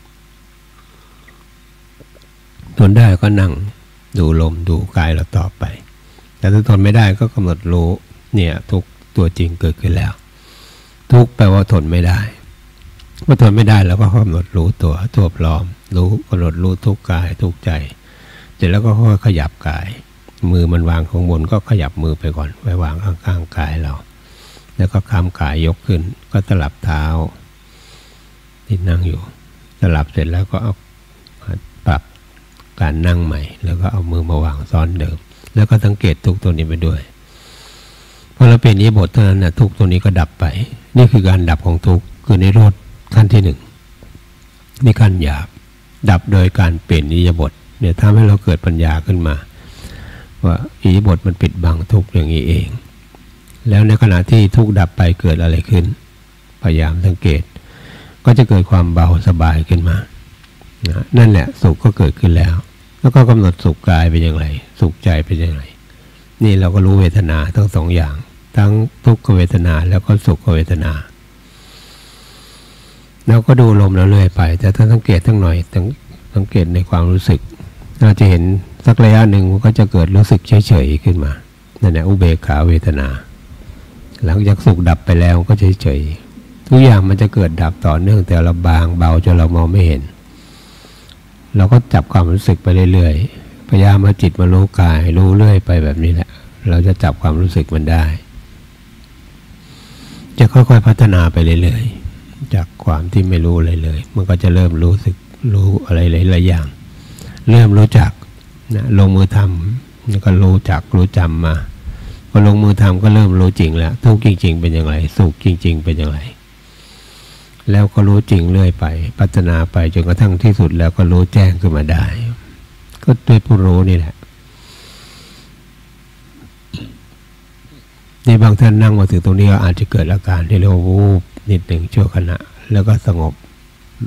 ทนได้ก็นั่งดูลมดูกายเราต่อไปแต่ถ้าทนไม่ได้ก็กำหนดรู้เนี่ยทุกตัวจริงเกิดขึ้นแล้วทุกแปลว่าทนไม่ได้เมื่อทนไม่ได้แล้วก็กำหนดรู้ตัวพร้อมรู้กำหนดรู้ทุกกายทุกใจเสร็จแล้วก็ค่อยขยับกายมือมันวางข้างบนก็ขยับมือไปก่อนไว้วางข้างๆกายเราแล้วก็ข้ามกายยกขึ้นก็สลับเท้าที่นั่งอยู่สลับเสร็จแล้วก็เอาปรับการนั่งใหม่แล้วก็เอามือมาวางซ้อนเดิมแล้วก็สังเกตทุกตัวนี้ไปด้วยพอเราเปลี่ยนอิริยาบถเท่านั้นนะทุกตัวนี้ก็ดับไปนี่คือการดับของทุกคือนิโรธขั้นที่1นี่ขั้นหยาบดับโดยการเปลี่ยนอิริยาบถเนี่ยทำให้เราเกิดปัญญาขึ้นมาว่าอิริยาบถมันปิดบังทุกอย่างนี้เองแล้วในขณะที่ทุกดับไปเกิดอะไรขึ้นพยายามสังเกตก็จะเกิดความเบาสบายขึ้นมานั่นแหละสุขก็เกิดขึ้นแล้วแล้วก็กำหนดสุขกายเป็นอย่างไรสุขใจเป็นอย่างไรนี่เราก็รู้เวทนาทั้ง2อย่างทั้งทุกขเวทนาแล้วก็สุขเวทนาแล้วก็ดูลมเราเรื่อยไปแต่ถ้าสังเกตทั้งหน่อยสังเกตในความรู้สึกเราจะเห็นสักระยะหนึ่งมันก็จะเกิดรู้สึกเฉยๆขึ้นมานั่นแหละอุเบกขาเวทนาหลังจากสุขดับไปแล้วก็เฉยๆทุกอย่างมันจะเกิดดับต่อเนื่องแต่เราบางเบาจนเรามองไม่เห็นเราก็จับความรู้สึกไปเรื่อยๆพยายามมาจิตมารู้กายรู้เรื่อยไปแบบนี้แหละเราจะจับความรู้สึกมันได้จะค่อยๆพัฒนาไปเรื่อยๆจากความที่ไม่รู้อะไรเลยมันก็จะเริ่มรู้สึกรู้อะไรหลายๆอย่างเริ่มรู้จักนะลงมือทำแล้วก็รู้จักรู้จำมาพอลงมือทำก็เริ่มรู้จริงแล้วทุกข์จริงๆเป็นอย่างไรสุขจริงๆเป็นอย่างไรแล้วก็รู้จริงเรื่อยไปพัฒนาไปจนกระทั่งที่สุดแล้วก็รู้แจ้งขึ้นมาได้ก็ด้วยผู้รู้นี่แหละในบางท่านนั่งมาถึงตรงนี้อาจจะเกิดอาการที่เรียกว่าวูบนิดหนึ่งชั่วขณะแล้วก็สงบ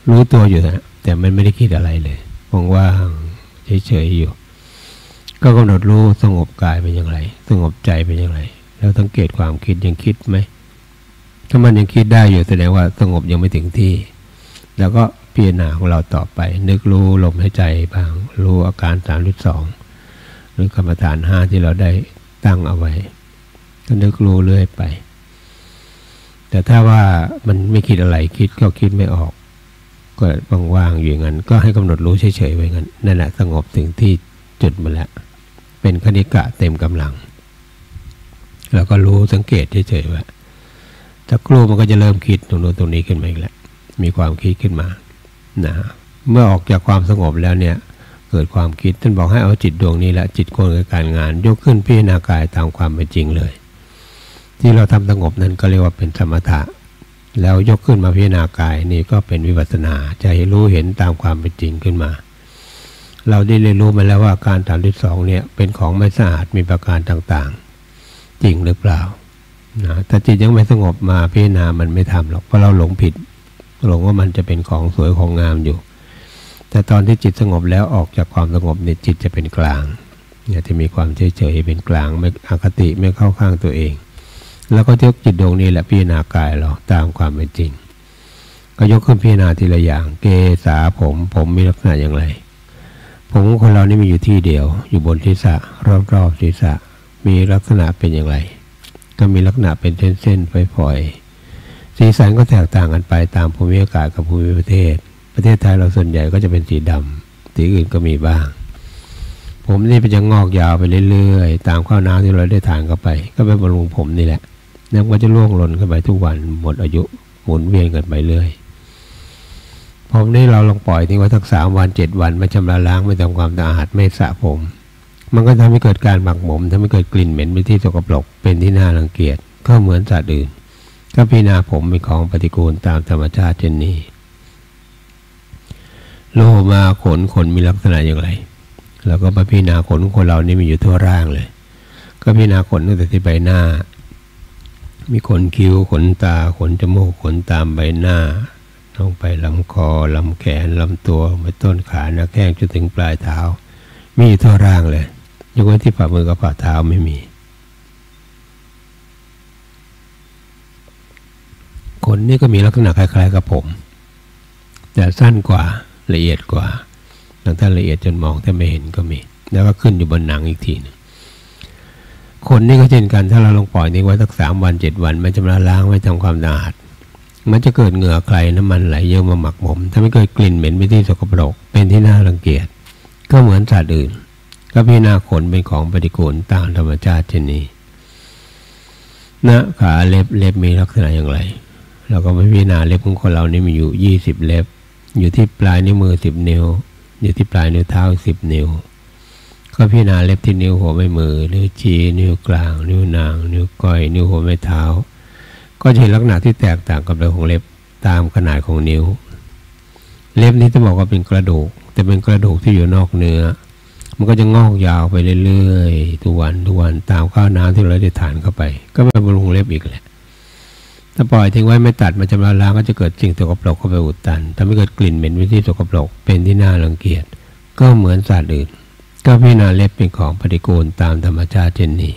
รู้ตัวอยู่นะแต่มันไม่ได้คิดอะไรเลยว่างๆเฉยๆอยู่ก็กำหนดรู้สงบกายเป็นอย่างไรสงบใจเป็นอย่างไรแล้วสังเกตความคิดยังคิดไหมถ้ามันยังคิดได้อยู่แสดงว่าสงบยังไม่ถึงที่แล้วก็พิจารณาของเราต่อไปนึกรู้ลมหายใจบ้างรู้อาการ32หรือกรรมฐาน5ที่เราได้ตั้งเอาไว้ก็นึกรู้เรื่อยไปแต่ถ้าว่ามันไม่คิดอะไรคิดก็คิดไม่ออกก็ว่างๆอยู่อย่างนั้นก็ให้กำหนดรู้เฉยๆไว้งั้นนั่นแหละสงบถึงที่จุดมาแล้วเป็นคณิกะเต็มกำลังแล้วก็รู้สังเกตเฉยๆว่าถ้าครูมันก็จะเริ่มคิดตรงโน้นตรงนี้ขึ้นมาอีกแล้วมีความคิดขึ้นมานะเมื่อออกจากความสงบแล้วเนี่ยเกิดความคิดท่านบอกให้เอาจิตดวงนี้แหละจิตควรกับการงานยกขึ้นพิจารณากายตามความเป็นจริงเลยที่เราทำสงบนั้นก็เรียกว่าเป็นสมถะแล้วยกขึ้นมาพิจารณากายนี่ก็เป็นวิปัสสนาจะให้รู้เห็นตามความเป็นจริงขึ้นมาเราได้เรียนรู้มาแล้วว่าการ32เนี่ยเป็นของไม่สะอาดมีประการต่างๆจริงหรือเปล่านะถ้าจิตยังไม่สงบมาพิจารณามันไม่ทำหรอกเพราะเราหลงผิดหลงว่ามันจะเป็นของสวยของงามอยู่แต่ตอนที่จิตสงบแล้วออกจากความสงบเนี่ยจิตจะเป็นกลางเนี่ยจะมีความเฉยๆเป็นกลางไม่อคติไม่เข้าข้างตัวเองแล้วก็ยกจิตดวงนี้แหละพิจารณากายเราตามความเป็นจริงก็ยกขึ้นพิจารณาทีละอย่างเกศาผมมีลักษณะอย่างไรผมของคนเรานี่มีอยู่ที่เดียวอยู่บนศีรษะรอบๆศีรษะมีลักษณะเป็นอย่างไรก็มีลักษณะเป็นเส้นๆฝอยๆสีสันก็แตกต่างกันไปตามภูมิอากาศกับภูมิประเทศไทยเราส่วนใหญ่ก็จะเป็นสีดำสีอื่นก็มีบ้างผมนี่เป็นจะงอกยาวไปเรื่อยๆตามข้าวน้ำที่เราได้ทานเข้าไปก็เป็นบำรุงผมนี่แหละแล้วก็จะร่วงหล่นขึ้นไปทุกวันหมดอายุหมุนเวียนกันไปเรื่อยผมนี่เราลองปล่อยทิ้งไว้สัก3 วัน 7 วันไม่ชำระล้างไม่ทำความสะอาดไม่สระผมมันก็ทำให้เกิดการหมักหมมทำให้เกิดกลิ่นเหม็นเป็นที่สกปรกเป็นที่น่ารังเกียจก็เหมือนสัตว์อื่นก็พิจารณาผมเป็นของปฏิกูลตามธรรมชาติเช่นนี้โลมาขนมีลักษณะอย่างไรแล้วก็พิจารณาขนของคนเรานี่มีอยู่ทั่วร่างเลยก็พิจารณาขนตั้งแต่ที่ใบหน้ามีขนคิ้วขนตาขนจมูกขนตามใบหน้าลงไปลำคอลำแขนลำตัวไปต้นขาหน้าแข้งจนถึงปลายเท้ามีทั่วร่างเลยยกเว้นที่ฝ่ามือกับฝ่าเท้าไม่มีขนนี่ก็มีลักษณะคล้ายๆกับผมแต่สั้นกว่าละเอียดกว่าบางท่านละเอียดจนมองแทบไม่เห็นก็มีแล้วก็ขึ้นอยู่บนหนังอีกทีนึงขนนี่ก็เช่นกันถ้าเราลงปล่อยทิ้งไว้สัก3 วัน 7 วันไม่ชำระล้างไม่ทำความสะอาดมันจะเกิดเหงื่อใครน้ำมันไหลเยอะมาหมักหมมถ้าไม่เกิดกลิ่นเหม็นไปที่สกปรกเป็นที่น่ารังเกียจก็เหมือนสัตว์อื่นก็พิจารณาขนเป็นของปฏิกูลตามธรรมชาติเช่นนี้ขาเล็บมีลักษณะอย่างไรเราก็พิจารณาเล็บของคนเรานี่มีอยู่20 เล็บอยู่ที่ปลายนิ้วมือ10 นิ้วอยู่ที่ปลายนิ้วเท้า10 นิ้วก็พิจารณาเล็บที่นิ้วหัวแม่มือนิ้วชี้นิ้วกลางนิ้วนางนิ้วก้อยนิ้วหัวแม่เท้าก็จะเห็นลักษณะที่แตกต่างกับเรื่องของเล็บตามขนาดของนิ้วเล็บนี้จะบอกว่าเป็นกระดูกแต่เป็นกระดูกที่อยู่นอกเนื้อมันก็จะงอกยาวไปเรื่อยๆทุกวันตามข้าวน้ำที่เราได้ทานเข้าไปก็เป็นบำรุงเล็บอีกแหละถ้าปล่อยทิ้งไว้ไม่ตัดมันจะมาล้างก็จะเกิดสิ่งสกปรกเข้าไปอุดตันทำให้เกิดกลิ่นเหม็นวิธีสกปรกเป็นที่น่ารังเกียจก็เหมือนสัตว์อื่นก็พิจารณาเล็บเป็นของปฏิกูลตามธรรมชาติเช่นนี้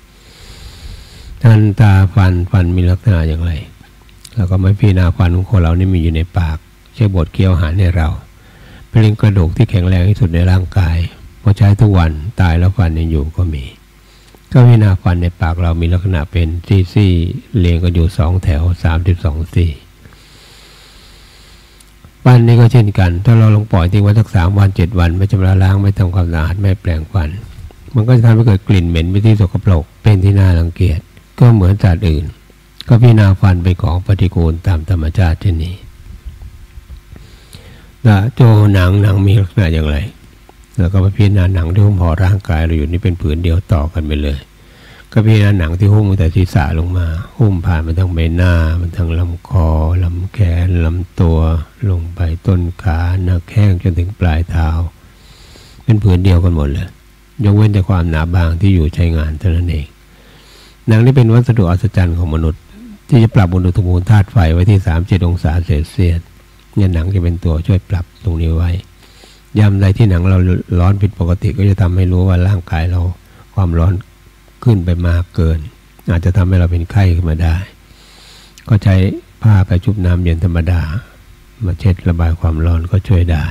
ตาฟันมีลักษณะอย่างไรแล้วก็ไม่พิจารณาฟันของคนเรานี่มีอยู่ในปากใช้บดเคี้ยวอาหารให้เราเป็นกระดูกที่แข็งแรงที่สุดในร่างกายพอใช้ทุกวันตายแล้วฟันยังอยู่ก็มีก็พิจารณาฟันในปากเรามีลักษณะเป็นซี่เรียงกันอยู่2 แถว32 ซี่ฟันนี่ก็เช่นกันถ้าเราลงปล่อยทิ้งไว้สัก3 วัน 7 วันไม่ชำระล้างไม่ทำความสะอาดไม่แปรงฟันมันก็จะทำให้เกิดกลิ่นเหม็นไปที่สกปรกเป็นที่น่ารังเกียจก็เหมือนสัตว์อื่นก็พิจารณาฟันเป็นของปฏิกูลตามธรรมชาติเช่นนี้โจหนังมีลักษณะอย่างไรแล้วก็พิจารณาหนังที่หุ้มห่อร่างกายเราอยู่นี่เป็นผืนเดียวต่อกันไปเลยก็พิจารณาหนังที่หุ้มตั้งแต่ศีรษะลงมาหุ้มผ่านมาทั้งใบหน้ามันทั้งลำคอลำแขนลำตัวลงไปต้นขาหน้าแข้งจนถึงปลายเท้าเป็นผืนเดียวกันหมดเลยยกเว้นแต่ความหนาบางที่อยู่ใช้งานเท่านั้นเองหนังนี้เป็นวัสดุอัศจรรย์ของมนุษย์ที่จะปรับอุณหภูมิธาตุไฟไว้ที่37 องศาเซลเซียสเนี่ยหนังจะเป็นตัวช่วยปรับตรงนี้ไว้ยามใดที่หนังเราร้อนผิดปกติก็จะทำให้รู้ว่าร่างกายเราความร้อนขึ้นไปมากเกินอาจจะทำให้เราเป็นไข้ขึ้นมาได้ก็ใช้ผ้าไปชุบน้ำเย็นธรรมดามาเช็ดระบายความร้อนก็ช่วยได้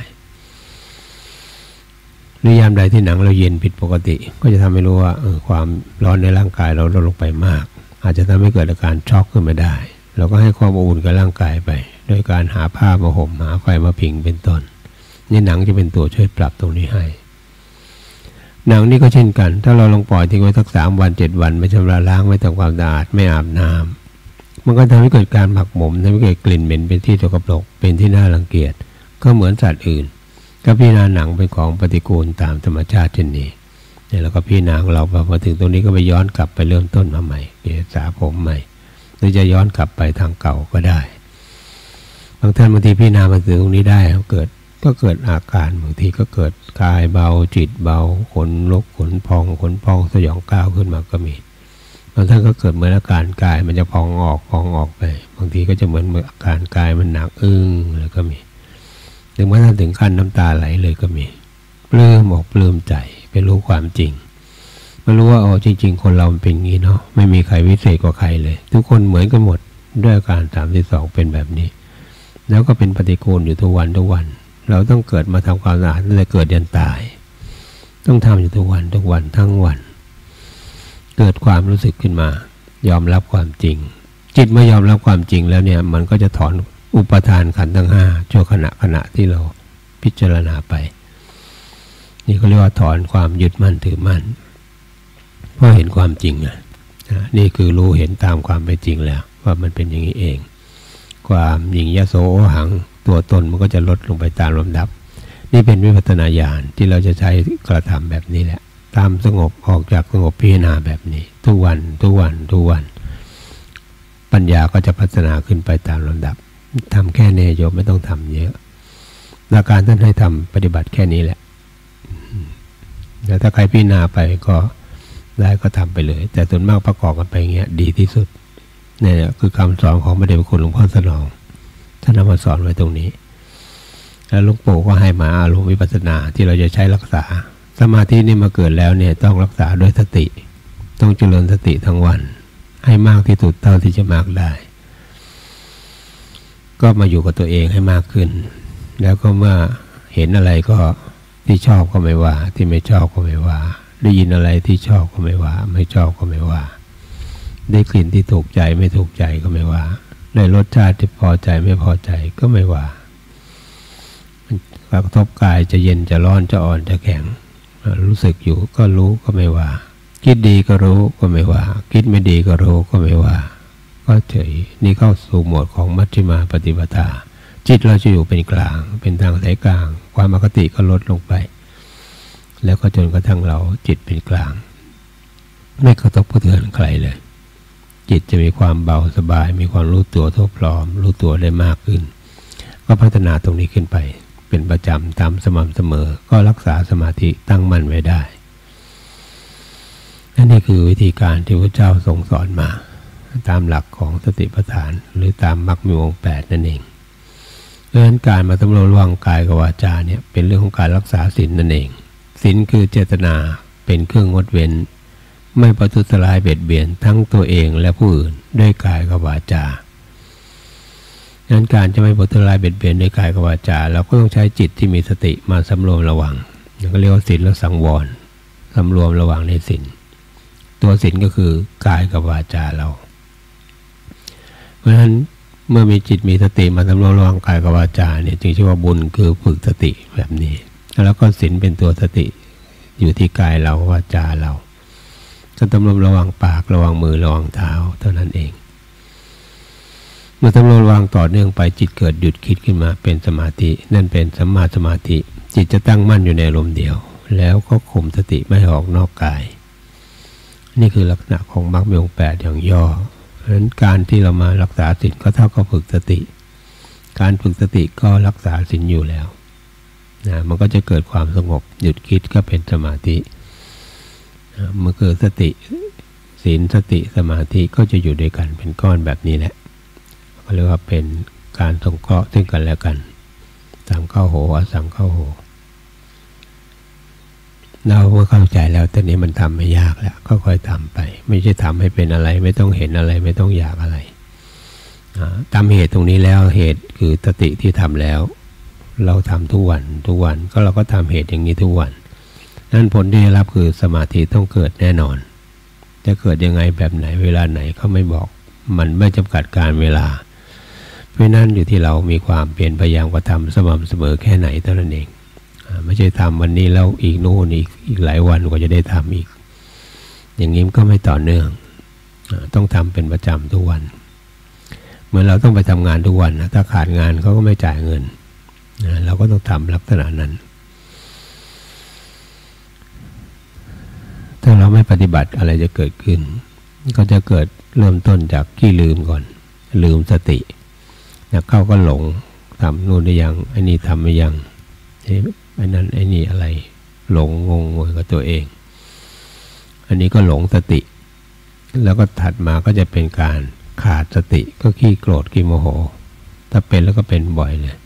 หรือยามใดที่หนังเราเย็นผิดปกติก็จะทำให้รู้ว่าความร้อนในร่างกายเราลดลงไปมากอาจจะทำให้เกิดอาการช็อกขึ้นมาได้เราก็ให้ความอบอุ่นกับร่างกายไปโดยการหาผ้ามาห่มหาไฟมาผิงเป็นต้นนี่หนังจะเป็นตัวช่วยปรับตรงนี้ให้หนังนี่ก็เช่นกันถ้าเราลองปล่อยทิ้งไว้สัก3 วัน 7 วันไม่ชำระล้างไม่ทำความสะอาดไม่อาบน้ำมันก็ทำให้เกิดการหมักหมมทำให้เกิดกลิ่นเหม็นเป็นที่สกปรกเป็นที่น่ารังเกียจก็เหมือนสัตว์อื่นก็พิจารณาหนังเป็นของปฏิกูลตามธรรมชาติเช่นนี้เนี่ยแล้วก็พิจารณาของเราพอถึงตรงนี้ก็ไปย้อนกลับไปเริ่มต้นมาใหม่เปลี่ยนสาผมใหม่หรือจะย้อนกลับไปทางเก่าก็ได้บางท่านบางทีพิจารณามาถึงตรงนี้ได้ก็เกิดอาการบางทีก็เกิดกายเบาจิตเบาขนลุกขนพองสยองก้าวขึ้นมาก็มีบางท่านก็เกิดเหมือนอาการกายมันจะพองออกไปบางทีก็จะเหมือนอาการกายมันหนักแล้วก็มีถึงแม้ท่านถึงขั้นน้ำตาไหลเลยก็มีปลื้มอกปลื้มใจไปรู้ความจริงมารู้ว่าจริงๆคนเราเป็นอย่างนี้เนาะไม่มีใครวิเศษกว่าใครเลยทุกคนเหมือนกันหมดด้วยอาการ32เป็นแบบนี้แล้วก็เป็นปฏิกูลอยู่ทุกวันเราต้องเกิดมาทำความสะอาดตั้งแต่เกิดยันตายต้องทำอยู่ทุกวันทั้งวันเกิดความรู้สึกขึ้นมายอมรับความจริงจิตเมื่อยอมรับความจริงแล้วเนี่ยมันก็จะถอนอุปทานขันธ์ทั้ง5ชั่วขณะที่เราพิจารณาไปนี่เขาเรียกว่าถอนความยึดมั่นถือมั่นเพราะเห็นความจริงนี่คือรู้เห็นตามความเป็นจริงแล้วว่ามันเป็นอย่างนี้เองความหยิ่งยโสโอหังตัวตนมันก็จะลดลงไปตามลำดับนี่เป็นวิปัสสนาญาณที่เราจะใช้กระทำแบบนี้แหละตามสงบออกจากสงบพิจารณาแบบนี้ทุกวันปัญญาก็จะพัฒนาขึ้นไปตามลำดับทำแค่นี้โยมไม่ต้องทำเยอะหลักการท่านให้ทำปฏิบัติแค่นี้แหละแล้วถ้าใครพิจารณาไปก็ได้ก็ทำไปเลยแต่ส่วนมากประกอบกันไปอย่างเงี้ยดีที่สุดเนี่ยคือคำสอนของพระเดชพระคุณหลวงพ่อสนองท่านนำมาสอนไว้ตรงนี้แล้วหลวงปู่ก็ให้มาอารมณ์วิปัสสนาที่เราจะใช้รักษาสมาธินี่มาเกิดแล้วเนี่ยต้องรักษาด้วยสติต้องเจริญสติทั้งวันให้มากที่สุดเท่าที่จะมากได้ก็มาอยู่กับตัวเองให้มากขึ้นแล้วก็เมื่อเห็นอะไรก็ที่ชอบก็ไม่ว่าที่ไม่ชอบก็ไม่ว่าได้ยินอะไรที่ชอบก็ไม่ว่าไม่ชอบก็ไม่ว่าได้กลิ่นที่ถูกใจไม่ถูกใจก็ไม่ว่าได้รสชาติที่พอใจไม่พอใจก็ไม่ว่ากระทบกายจะเย็นจะร้อนจะอ่อนจะแข็งรู้สึกอยู่ก็รู้ก็ไม่ว่าคิดดีก็รู้ก็ไม่ว่าคิดไม่ดีก็รู้ก็ไม่ว่าก็เฉยนี่เข้าสู่โหมดของมัชฌิมาปฏิปทาจิตเราจะอยู่เป็นกลางเป็นทางสายกลางความอคติก็ลดลงไปแล้วก็จนกระทั่งเราจิตเป็นกลางไม่กระทบกระเทือนใครเลยจิตจะมีความเบาสบายมีความรู้ตัวทั่วพร้อมรู้ตัวได้มากขึ้นก็พัฒนาตรงนี้ขึ้นไปเป็นประจำตามสม่ำเสมอก็รักษาสมาธิตั้งมั่นไว้ได้นี่คือวิธีการที่พระเจ้าทรงสอนมาตามหลักของสติปัฏฐานหรือตามมรรคมีองค์8นั่นเองเพราะฉะนั้นการมาสำรวจระวังกายกับวาจาเนี่ยเป็นเรื่องของการรักษาศีลนั่นเองศีลคือเจตนาเป็นเครื่องงดเว้นไม่ประทุษร้ายเบียดเบียนทั้งตัวเองและผู้อื่นด้วยกายกับวาจาดังนั้นการจะไม่ประทุษร้ายเบียดเบียนด้วยกายกับวาจาเราก็ต้องใช้จิตที่มีสติมาสำรวมระวังก็เรียกว่าศีลและสังวรสำรวมระวังในศีลตัวศีลก็คือกายกับวาจาเราเพราะฉะนั้นเมื่อมีจิตมีสติมาสำรวมระวังกายกับวาจาเนี่ยจึงชื่อว่าบุญคือฝึกสติแบบนี้แล้วก็ศีลเป็นตัวสติอยู่ที่กายเราวาจาเราก็สำรวมระวังปากระวังมือระวังเท้าเท่านั้นเองเมื่อสำรวมระวังต่อเนื่องไปจิตเกิดหยุดคิดขึ้นมาเป็นสมาธินั่นเป็นสัมมาสมาธิจิตจะตั้งมั่นอยู่ในอารมณ์เดียวแล้วก็ข่มสติไม่ออกนอกกายนี่คือลักษณะของมรรคมีองค์8อย่างย่อเพราะฉะนั้นการที่เรามารักษาศีลก็เท่ากับฝึกสติการฝึกสติก็รักษาศีลอยู่แล้วมันก็จะเกิดความสงบหยุดคิดก็เป็นสมาธิเมื่อเกิดสติศีลสติสมาธิก็จะอยู่ด้วยกันเป็นก้อนแบบนี้แหละก็เรียกว่าเป็นการสงเคราะห์ซึ่งกันและกันสามเข้าโหสามเข้าโหเราเมื่อเข้าใจแล้วตอนนี้มันทำไม่ยากแล้วค่อยๆทำไปไม่ใช่ทำให้เป็นอะไรไม่ต้องเห็นอะไรไม่ต้องอยากอะไรตามเหตุตรงนี้แล้วเหตุคือสติที่ทำแล้วเราทำทุกวันก็เราก็ทำเหตุอย่างนี้ทุกวันนั้นผลที่ได้รับคือสมาธิต้องเกิดแน่นอนจะเกิดยังไงแบบไหนเวลาไหนเขาไม่บอกมันไม่จำกัดการเวลาเพราะนั้นอยู่ที่เรามีความเปลี่ยนพยายามกระทำสม่ำเสมอแค่ไหนเท่านั้นเองไม่ใช่ทำวันนี้แล้วอีกโน่นอีกหลายวันก็จะได้ทำอีกอย่างนี้ก็ไม่ต่อเนื่องต้องทำเป็นประจำทุกวันเหมือนเราต้องไปทำงานทุกวันนะถ้าขาดงานเขาก็ไม่จ่ายเงินเราก็ต้องทำลักษณะนั้นถ้าเราไม่ปฏิบัติอะไรจะเกิดขึ้นก็จะเกิดเริ่มต้นจากขี้ลืมก่อนลืมสติเข้าก็หลงทำนู่นได้ยังไอ้นี่ทำไม่ยังไอ้นั่นไอ้นี่อะไรหลงงงกับตัวเองอันนี้ก็หลงสติแล้วก็ถัดมาก็จะเป็นการขาดสติก็ขี้โกรธขี้โมโหถ้าเป็นแล้วก็เป็นบ่อยเลย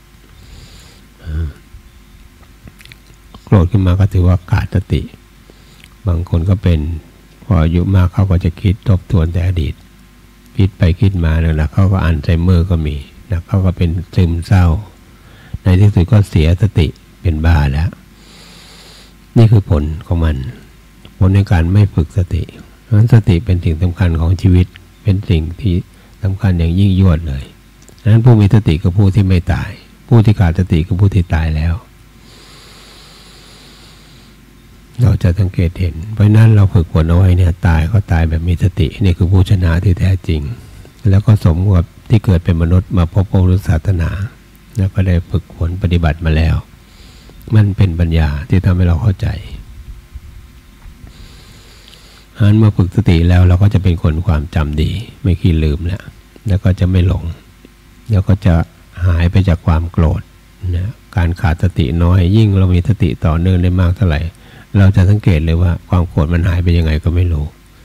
โกรธขึ้นมาก็ถือว่าขาดสติบางคนก็เป็นพออายุมากเขาก็จะคิดทบทวนแต่อดีตคิดไปคิดมานะเขาก็อัลไซเมอร์ก็มีนะเขาก็เป็นซึมเศร้าในที่สุดก็เสียสติเป็นบ้าแล้วนี่คือผลของมันผลในการไม่ฝึกสติเพราะฉะนั้นสติเป็นสิ่งสำคัญของชีวิตเป็นสิ่งที่สำคัญอย่างยิ่งยวดเลยดังนั้นผู้มีสติคือผู้ที่ไม่ตายผู้ที่ขาดสติคือผู้ที่ตายแล้วเราจะสังเกตเห็นเพราะนั้นเราฝึกฝนเอาไว้เนี่ยตายก็ตายแบบมีสตินี่คือผู้ชนะที่แท้จริงแล้วก็สมกับที่เกิดเป็นมนุษย์มาพบพระพุทธศาสนาแล้วก็ได้ฝึกฝนปฏิบัติมาแล้วมันเป็นปัญญาที่ทำให้เราเข้าใจฉะนั้นเมื่อฝึกสติแล้วเราก็จะเป็นคนความจำดีไม่ขี้ลืมแล้วก็จะไม่หลงแล้วก็จะหายไปจากความโกรธนะการขาดสติน้อยยิ่งเรามีสติต่อเนื่องได้มากเท่าไหร่เราจะสังเกตเลยว่าความโกรธมันหายไปยังไงก็ไม่รู้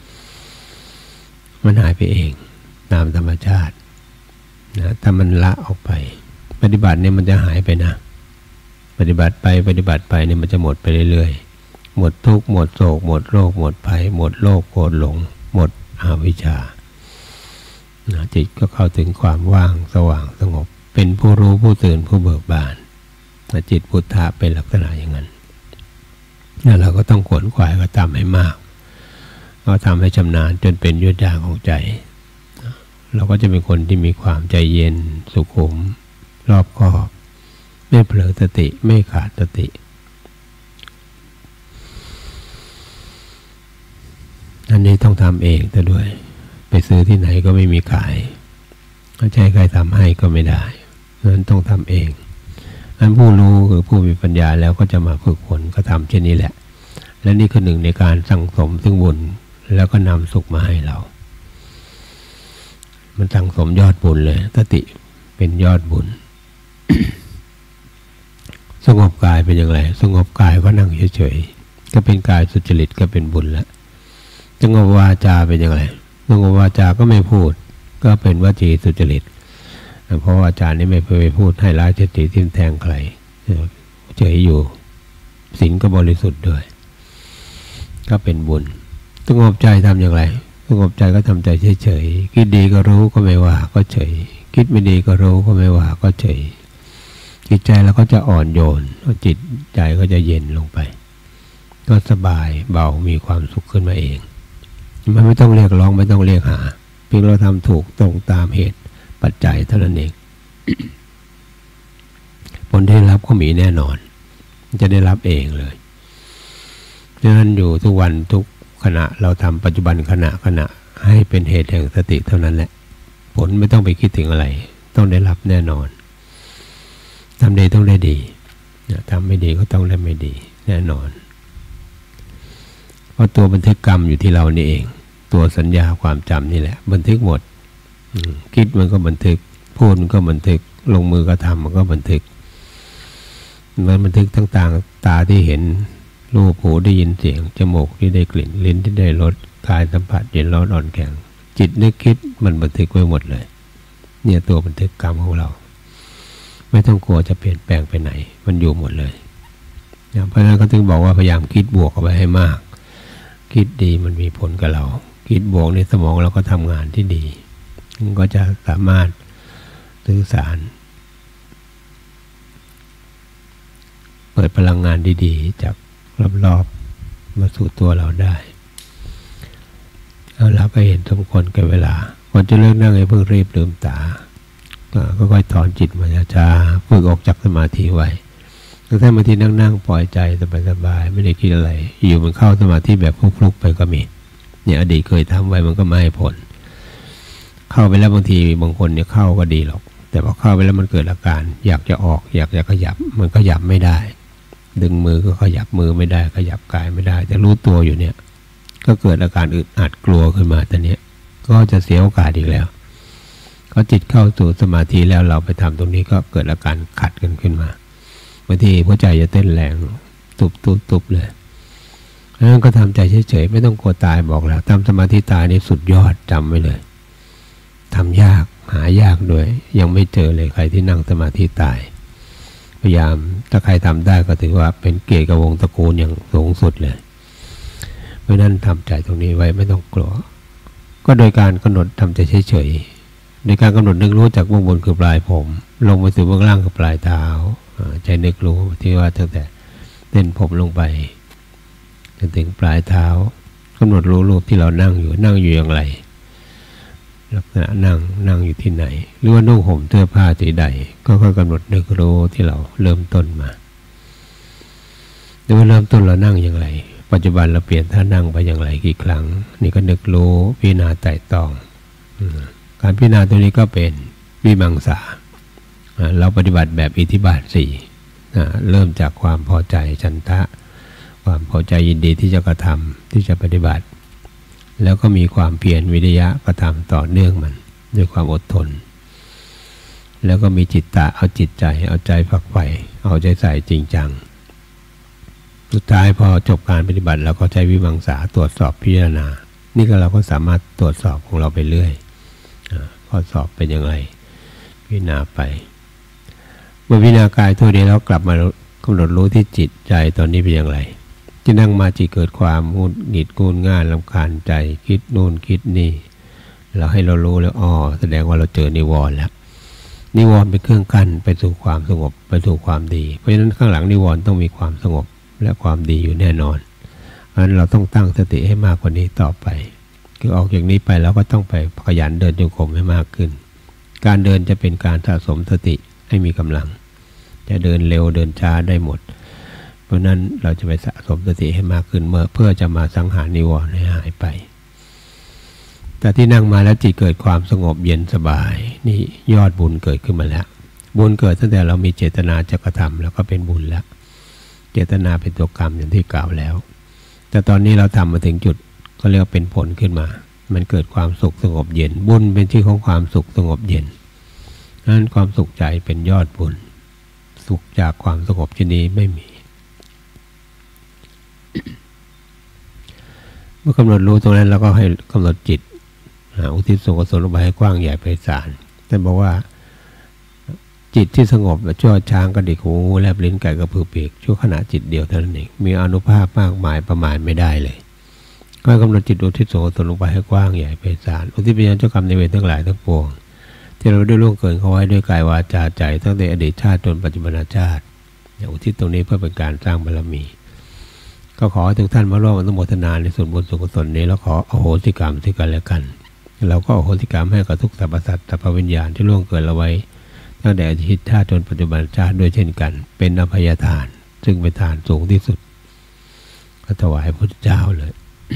มันหายไปเองตามธรรมชาตินะถ้ามันละออกไปปฏิบัติเนี่ยมันจะหายไปนะปฏิบัติไปเนี่ยมันจะหมดไปเรื่อยๆหมดทุกข์หมดโศกหมดโรคหมดภัยหมดโลภโกรธหลงหมดอวิชชาจิตก็เข้าถึงความว่างสว่างสงบเป็นผู้รู้ผู้ตื่นผู้เบิกบานจิตพุทธะเป็นลักษณะอย่างนั้นแล้วเราก็ต้องขวนขวายก็ทำให้มากก็ทำให้ชำนาญจนเป็นยุทธยาของใจเราก็จะเป็นคนที่มีความใจเย็นสุขุมรอบคอบไม่เผลอสติไม่ขาดสติอันนี้ต้องทำเองแต่ด้วยไปซื้อที่ไหนก็ไม่มีขายถ้าใช้ใครทำให้ก็ไม่ได้นั้นต้องทำเองอันผู้รู้คือผู้มีปัญญาแล้วก็จะมาฝึกฝนก็ทำเช่นนี้แหละและนี่คือหนึ่งในการสั่งสมซึ่งบุญแล้วก็นำสุขมาให้เรามันสั่งสมยอดบุญเลยสติเป็นยอดบุญ สงบกายเป็นอย่างไรสงบกายก็นั่งเฉยๆก็เป็นกายสุจริตก็เป็นบุญแล้วสงบวาจาเป็นอย่างไรสงบวาจาก็ไม่พูดก็เป็นวจีสุจริตเพราะอาจารย์นี่ไม่เคยพูดให้ร้ายเฉยๆทิ่มแทงใครเฉยอยู่ศีลก็บริสุทธิ์ด้วยก็เป็นบุญสงบใจทำอย่างไรสงบใจก็ทำใจเฉยๆคิดดีก็รู้ก็ไม่ว่าก็เฉยคิดไม่ดีก็รู้ก็ไม่ว่าก็เฉยจิตใจแล้วก็จะอ่อนโยนจิตใจก็จะเย็นลงไปก็สบายเบามีความสุขขึ้นมาเองมันไม่ต้องเรียกร้องไม่ต้องเรียกหาเพียงเราทำถูกตรงตามเหตุปัจจัยเท่านั้นเอง ผลที่ได้รับก็มีแน่นอนจะได้รับเองเลยดังนั้นอยู่ทุกวันทุกขณะเราทำปัจจุบันขณะให้เป็นเหตุแห่งสติเท่านั้นแหละผลไม่ต้องไปคิดถึงอะไรต้องได้รับแน่นอนทำดีต้องได้ดีทำไม่ดีก็ต้องได้ไม่ดีแน่นอนเพราะตัวบันทึกกรรมอยู่ที่เรานี่เองตัวสัญญาความจำนี่แหละบันทึกหมดคิดมันก็บันทึกพูดมันก็บันทึกลงมือกระทำมันก็บันทึกมันบันทึกต่างๆตาที่เห็นรูปหูได้ยินเสียงจมูกที่ได้กลิ่นลิ้นที่ได้รสกายสัมผัสเย็นร้อนอ่อนแข็งจิตนึกคิดมันบันทึกไว้หมดเลยเนี่ยตัวบันทึกกรรมของเราไม่ต้องกลัวจะเปลี่ยนแปลงไปไหนมันอยู่หมดเลยเพราะฉะนั้นเขาถึงบอกว่าพยายามคิดบวกเอาไว้ให้มากคิดดีมันมีผลกับเราคิดบวกในสมองเราก็ทำงานที่ดีมันก็จะสามารถสื่อสารเปิดพลังงานดีๆจากรอบๆมาสู่ตัวเราได้เราก็เห็นสมควรแก่เวลาก่อนจะเลิกนั่งให้เพิ่งรีบลืมตาก็ค่อยถอนจิตมาช้าๆฝึกออกจากสมาธิไว้ถ้าบางทีนั่งๆปล่อยใจสบายๆไม่ได้คิดอะไรอยู่มันเข้าสมาธิแบบฟลุกๆไปก็มีเนี่ยอดีตเคยทำไว้มันก็ไม่ให้ผลเข้าไปแล้วบางทีบางคนเนี่ยเข้าก็ดีหรอกแต่พอเข้าไปแล้วมันเกิดอาการอยากจะออกอยากจะขยับมันขยับไม่ได้ดึงมือก็ขยับมือไม่ได้ขยับกายไม่ได้แต่รู้ตัวอยู่เนี่ยก็เกิดอาการอึดอัดกลัวขึ้นมาแต่เนี้ยก็จะเสียโอกาสอีกแล้วก็จิตเข้าสู่สมาธิแล้วเราไปทำตรงนี้ก็เกิดอาการขัดกันขึ้นมาบางทีหัวใจจะเต้นแรงตุบเลยเพราะฉะนั้นก็ทำใจเฉยๆไม่ต้องกลัวตายบอกแล้วทำสมาธิตายนี่สุดยอดจำไว้เลยทำยากหายากด้วยยังไม่เจอเลยใครที่นั่งสมาธิตายพยายามถ้าใครทำได้ก็ถือว่าเป็นเกียรติกับวงตระกูลอย่างสูงสุดเลยเพราะนั้นทำใจตรงนี้ไว้ไม่ต้องกลัวก็โดยการกำหนดทำใจเฉยๆโดยการกำหนดนึกรู้จากเบื้องบนคือปลายผมลงไปสู่เบื้องล่างคือปลายเท้าใจนึกรู้ที่ว่าตั้งแต่เต้นผมลงไปจนถึงปลายเท้ากำหนดรู้รูปที่เรานั่งอยู่อย่างไรลักษณะนั่งอยู่ที่ไหนหรือว่านุ่งห่มเสื้อผ้าสีใดก็ค่อยกำหนดนึกรู้ที่เราเริ่มต้นมาหรือว่าเริ่มต้นเรานั่งอย่างไรปัจจุบันเราเปลี่ยนท่านั่งไปอย่างไรกี่ครั้งนี่ก็นึกรู้พิจารณาไตร่ตรองการพิจารณาตัวนี้ก็เป็นวิมังสาเราปฏิบัติแบบอิทธิบาท4เริ่มจากความพอใจฉันทะความพอใจยินดีที่จะกระทำที่จะปฏิบัติแล้วก็มีความเพียรวิริยะกระทำต่อเนื่องมันด้วยความอดทนแล้วก็มีจิตตะเอาจิตใจเอาใจฝักใฝ่เอาใจใส่จริงจังสุดท้ายพอจบการปฏิบัติเราก็ใช้วิมังสาตรวจสอบพิจารณานี่ก็เราก็สามารถตรวจสอบของเราไปเรื่อยข้อสอบเป็นอย่างไรพิจารณาไปเมื่อพิจารณากายทั่วเดียวแล้วกลับมากำหนดรู้ที่จิตใจตอนนี้เป็นอย่างไรที่นั่งมาจิตเกิดความงุนหงิดกุนง่านรำคาญใจคิดนู่นคิดนี่เราให้เรารู้แล้วแสดงว่าเราเจอนิวรณ์แล้วนิวรณ์เป็นเครื่องกั้นไปสู่ความสงบไปสู่ความดีเพราะฉะนั้นข้างหลังนิวรณ์ต้องมีความสงบและความดีอยู่แน่นอนเพราะฉะนั้นเราต้องตั้งสติให้มากกว่านี้ต่อไปคือออกจากนี้ไปแล้วก็ต้องไปขยันเดินจงกรมให้มากขึ้นการเดินจะเป็นการสะสมสติให้มีกำลังจะเดินเร็วเดินช้าได้หมดเพราะนั้นเราจะไปสะสมสติให้มากขึ้นเพื่อจะมาสังหารนิวรณ์ให้หายไปแต่ที่นั่งมาแล้วจิตเกิดความสงบเย็นสบายนี่ยอดบุญเกิดขึ้นมาแล้วบุญเกิดตั้งแต่เรามีเจตนาจะกระทำแล้วก็เป็นบุญแล้วเจตนาเป็นตัวกรรมอย่างที่กล่าวแล้วแต่ตอนนี้เราทำมาถึงจุดก็เรียกว่าเป็นผลขึ้นมามันเกิดความสุขสงบเย็นบุญเป็นชื่อของความสุขสงบเย็นนั้นความสุขใจเป็นยอดบุญสุขจากความสงบชนิดไม่มีเมื่อกำหนดรู้ตรงนั้นเราก็ให้กำหนดจิตอุทิศส่วนกุศลลงไปให้กว้างใหญ่ไพศาลแต่บอกว่าจิตที่สงบชั่วช้างกระดิกหูแลบลิ้นไก่กระพือปีกชั่วขณะจิตเดียวเท่านั้นเองมีอานุภาพมากมายประมาณไม่ได้เลยก็กำหนดจิตอุทิศส่วนกุศลลงไปให้กว้างใหญ่ไพศาลอุทิศไปยังเจ้ากรรมนายเวรทั้งหลายทั้งปวงที่เราได้ล่วงเกินเขาไว้ด้วยกายวาจาใจตั้งแต่อดีตชาติจนปัจจุบันชาติอุทิศตรงนี้เพื่อเป็นการสร้างบารมีก็ขอให้ทุกท่านมาร่วมอนุโมทนาในส่วนบุญส่วนกุศลนี้แล้วขออโหสิกรรมที่กันและกันเราก็อโหสิกรรมให้กับทุกสรรพสัตว์สรรพวิญญาณที่ล่วงเกินเราไว้ตั้งแต่อดีตชาติจนปัจจุบันชาติด้วยเช่นกันเป็นอภัยทานซึ่งเป็นทานสูงที่สุดก็ถวายพระพุทธเจ้าเลย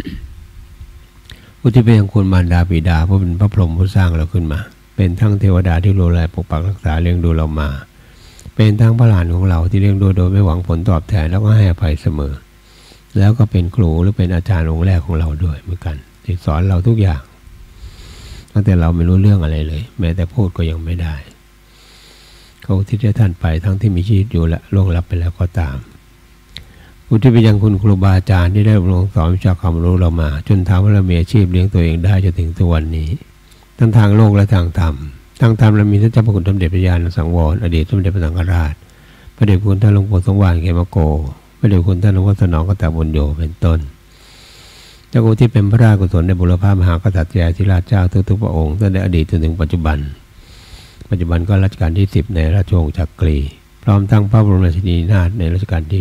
ผู้ที่เป็นอย่างคุณมารดาบิดาผู้เป็นพระพรหมผู้สร้างเราขึ้นมาเป็นทั้งเทวดาที่ดูแลปกปักรักษาเลี้ยงดูเรามาเป็นทั้งพระหลานของเราที่เลี้ยงดูโดยไม่หวังผลตอบแทนแล้วก็ให้อภัยเสมอแล้วก็เป็นครูหรือเป็นอาจารย์องค์แรกของเราด้วยเหมือนกันที่สอนเราทุกอย่างตั้งแต่เราไม่รู้เรื่องอะไรเลยแม้แต่พูดก็ยังไม่ได้เขาที่ได้ท่านไปทั้งที่มีชีวิตอยู่และล่วงลับไปแล้วก็ตามอุทิศไปยังคุณครูบาอาจารย์ที่ได้อบรมสอนวิชาความรู้เรามาจนทำให้เรามีอาชีพเลี้ยงตัวเองได้จนถึงทุกวันนี้ทั้งทางโลกและทางธรรมทางธรรมเรามีท่านเจ้าพระคุณสมเด็จพระญาณสังวรอดีตสมเด็จพระสังฆราชพระเดชคุณท่านหลวงปู่สมวานเขมโกพระเดชคุณท่านหลวงพ่อสนองกตบุญโยเป็นต้นเจ้าคุณที่เป็นพระราชกุศลในบุรพามหากษัตริย์ธิราชเจ้าทุกๆพระองค์ตั้งแต่อดีตจนถึงปัจจุบันก็รัชกาลที่10ในราชวงศ์จักรีพร้อมทั้งพระบรมราชินีนาถในรัชกาลที่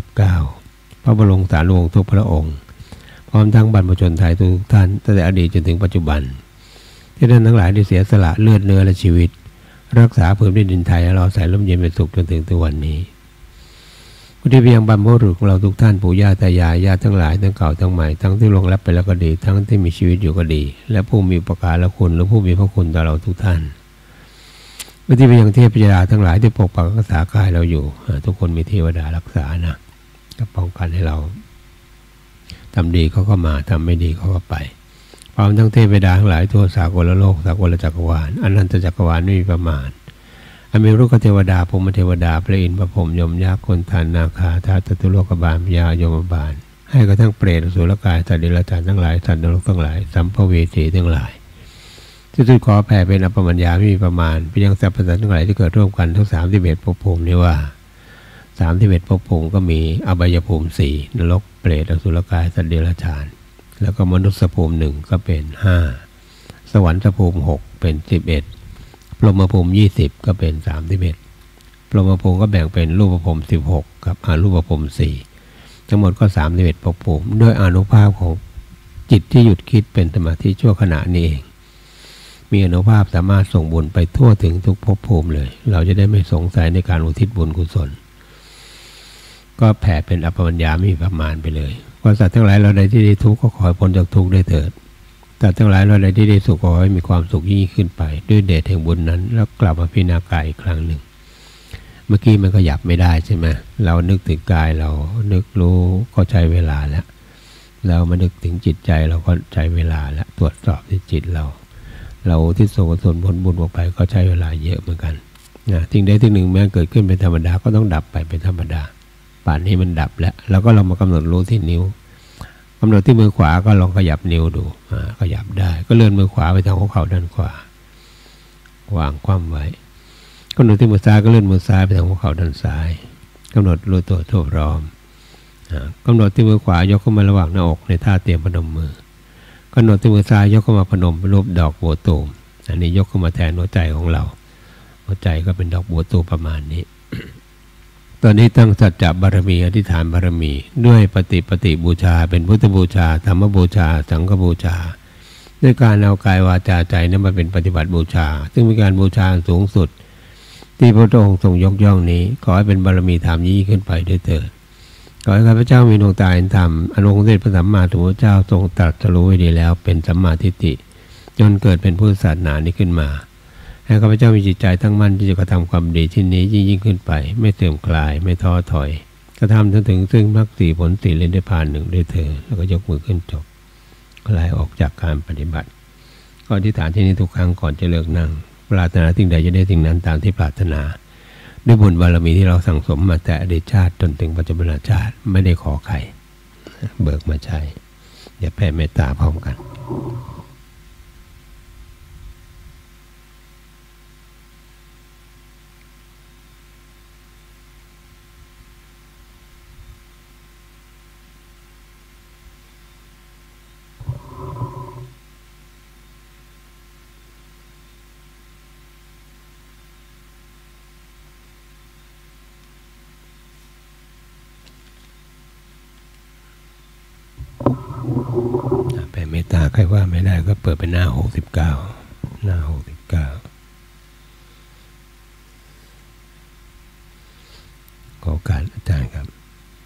9พระบรมสารีวงศ์ทุกพระองค์พร้อมทั้งบรรพชนไทยทุกท่านตั้งแต่อดีตจนถึงปัจจุบันที่ท่านทั้งหลายได้เสียสละเลือดเนื้อและชีวิตรักษาพื้นแผ่นดินไทยให้เราใส่ร่มเย็นเป็นสุขจนถึงทุกวันนี้ผู้ที่เพียงบรรพบุรุษของเราทุกท่านปู่ย่าตายายญาติทั้งหลายทั้งเก่าทั้งใหม่ทั้งที่ล่วงลับไปแล้วก็ดีทั้งที่มีชีวิตอยู่ก็ดีและผู้มีอุปการะคุณหรือผู้มีพระคุณต่อเราทุกท่านผู้ที่เป็นอย่างเทพยดาทั้งหลายที่ปกปักรักษากายเราอยู่ทุกคนมีเทวดารักษานะก็ป้องกันให้เราทำดีเขาก็มาทำไม่ดีเขาก็ไปพร้อมทั้งเทพยดาทั้งหลายทั่วสากลโลกสากลจักรวาลอนันตจักรวาลไม่มีประมาณมีรุกขเทวดาพรหมเทวดาพระอินทร์พระพรหมยมยักษ์คนทานนาคาท้าวจตุโลกบาลพญายมบาลให้กระทั่งเปรตอสุรกายสัตว์เดรัจฉานทั้งหลายสัตว์นรกทั้งหลายสัมภเวสีทั้งหลายที่สุดขอแผ่เป็นอปมัญญาไม่มีประมาณไปยังสรรพสัตว์ทั้งหลายที่เกิดร่วมกันทั้ง31ภพภูมินี้ว่า31ภพภูมิก็มีอบายภูมิ4นรกเปรตอสุรกายสัตว์เดรัจฉานแล้วก็มนุษย์ภูมิ1ก็เป็น5สวรรค์ภูมิ6เป็น11พรหมภูมิ20ก็เป็น31พรหมภูมิก็แบ่งเป็นรูปภูมิ16กับอรูปภูมิ4ทั้งหมดก็31ภพภูมิด้วยอานุภาพของจิตที่หยุดคิดเป็นสมาธิชั่วขณะนี้เองมีอานุภาพสามารถส่งบุญไปทั่วถึงทุกภพภูมิเลยเราจะได้ไม่สงสัยในการอุทิศบุญกุศลก็แผ่เป็นอปมัญญาไม่มีประมาณไปเลยว่าสัตว์ทั้งหลายเราใดที่ได้ทุกข์ก็ขอให้พ้นจากทุกข์ได้เถิดแต่ทั้งหลายเราใดที่ได้สุขขอให้มีความสุขยิ่งขึ้นไปด้วยเดชแห่งบุญนั้นแล้วกลับมาพิจารณากายอีกครั้งหนึ่งเมื่อกี้มันก็หยับไม่ได้ใช่ไหมเรานึกถึงกายเรานึกรู้ก็ใช้เวลาแล้วเรามานึกถึงจิตใจเราก็ใช้เวลาแล้วตรวจสอบที่จิตเราที่ส่งส่วนผลบุญออกไปก็ใช้เวลาเยอะเหมือนกันนะทิ้งได้ทิ้งหนึ่งแม้เกิดขึ้นเป็นธรรมดาก็ต้องดับไปเป็นธรรมดาป่านนี้มันดับแล้วก็เรามากำหนดรู้ที่นิ้วกำหนดที่มือขวาก็ลองขยับนิ้วดูขยับได้ก็เลื่อนมือขวาไปทางหัวเข่าด้านขวาวางคว่ำไว้กำหนดที่มือซ้ายก็เลื่อนมือซ้ายไปทางหัวเข่าด้านซ้ายกำหนดรู้ตัวทั่วพร้อมกำหนดที่มือขวายกเข้ามาระหว่างหน้าอกในท่าเตรียมพนมมือกำหนดที่มือซ้ายยกเข้ามาพนมเป็นรูปดอกบัวตูมอันนี้ยกเข้ามาแทนหัวใจของเราหัวใจก็เป็นดอกบัวตูมประมาณนี้ ตอนนี้ตั้งสัจจะบารมีอธิษฐานบารมีด้วยปฏิบูชาเป็นพุทธบูชาธรรมบูชาสังฆบูชาด้วยการเอากายวาจาใจนั้นมาเป็นปฏิบัติบูชาซึ่งเป็นการบูชาสูงสุดที่พระองค์ทรงยกย่องนี้ขอให้เป็นบารมีธรรมยิ่งขึ้นไปด้วยเถิดขอให้ข้าพเจ้ามีดวงตาเห็นธรรมอนุองค์สมเด็จพระสัมมาสัมพุทธเจ้าทรงตรัสรู้ไว้ดีแล้วเป็นสัมมาทิฏฐิจนเกิดเป็นพุทธศาสนานี้ขึ้นมาให้ข้าพเจ้ามีจิตใจตั้งมั่นที่จะกระทำความดีที่นี้ยิ่งขึ้นไปไม่เสื่อมคลายไม่ท้อถอยกระทำจนถึงซึ่งมรรคสี่ผลสี่เล่นได้ผ่านหนึ่งด้วยเถิดแล้วก็ยกมือขึ้นจบคลายออกจากการปฏิบัติก็อธิษฐานที่นี้ทุกครั้งก่อนจะเลิกนั่งปรารถนาสิ่งใดจะได้สิ่งนั้นตามที่ปรารถนาด้วยบุญบารมีที่เราสั่งสมมาแต่อดีตชาติจนถึงปัจจุบันชาติไม่ได้ขอใครเบิกมาใช้อย่าแผ่เมตตาพร้อมกันแผ่เมตตาใครว่าไม่ได้ก็เปิดไปหน้า69หน้า69ขอการอาจารย์ครับ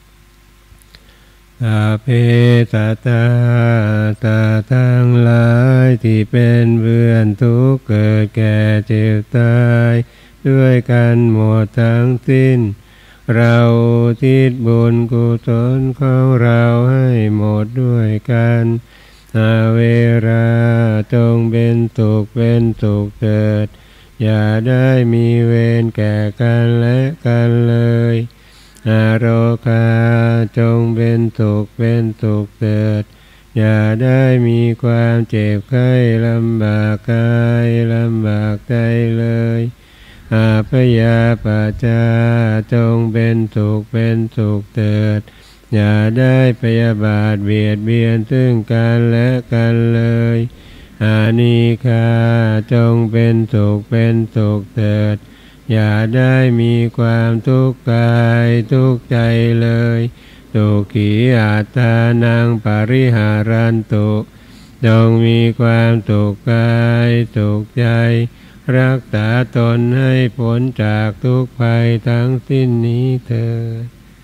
อาเพตตาตาทั้งหลายที่เป็นเบื้องทุกข์เกิดแก่เจ็บตายด้วยกันหมดทั้งสิ้นเราทิศบุญกุศลของเราให้หมดด้วยกันอาเวราจงเป็นสุขเถิดอย่าได้มีเวรแก่กันและกันเลยอาโรคาจงเป็นสุขเถิดอย่าได้มีความเจ็บไข้ลำบากกายลำบากใจเลยอาพยาปัจจาจงเป็นสุขเถิดอย่าได้พยาบาทเบียดเบียนซึ่งกันและกันเลยอานิฆาจงเป็นสุขเถิดอย่าได้มีความทุกข์กายทุกข์ใจเลยสุขีอัตตานังปริหารันตุจงมีความสุขกายสุขใจรักษาตนให้พ้นจากทุกภัยทั้งสิ้นนี้เถิด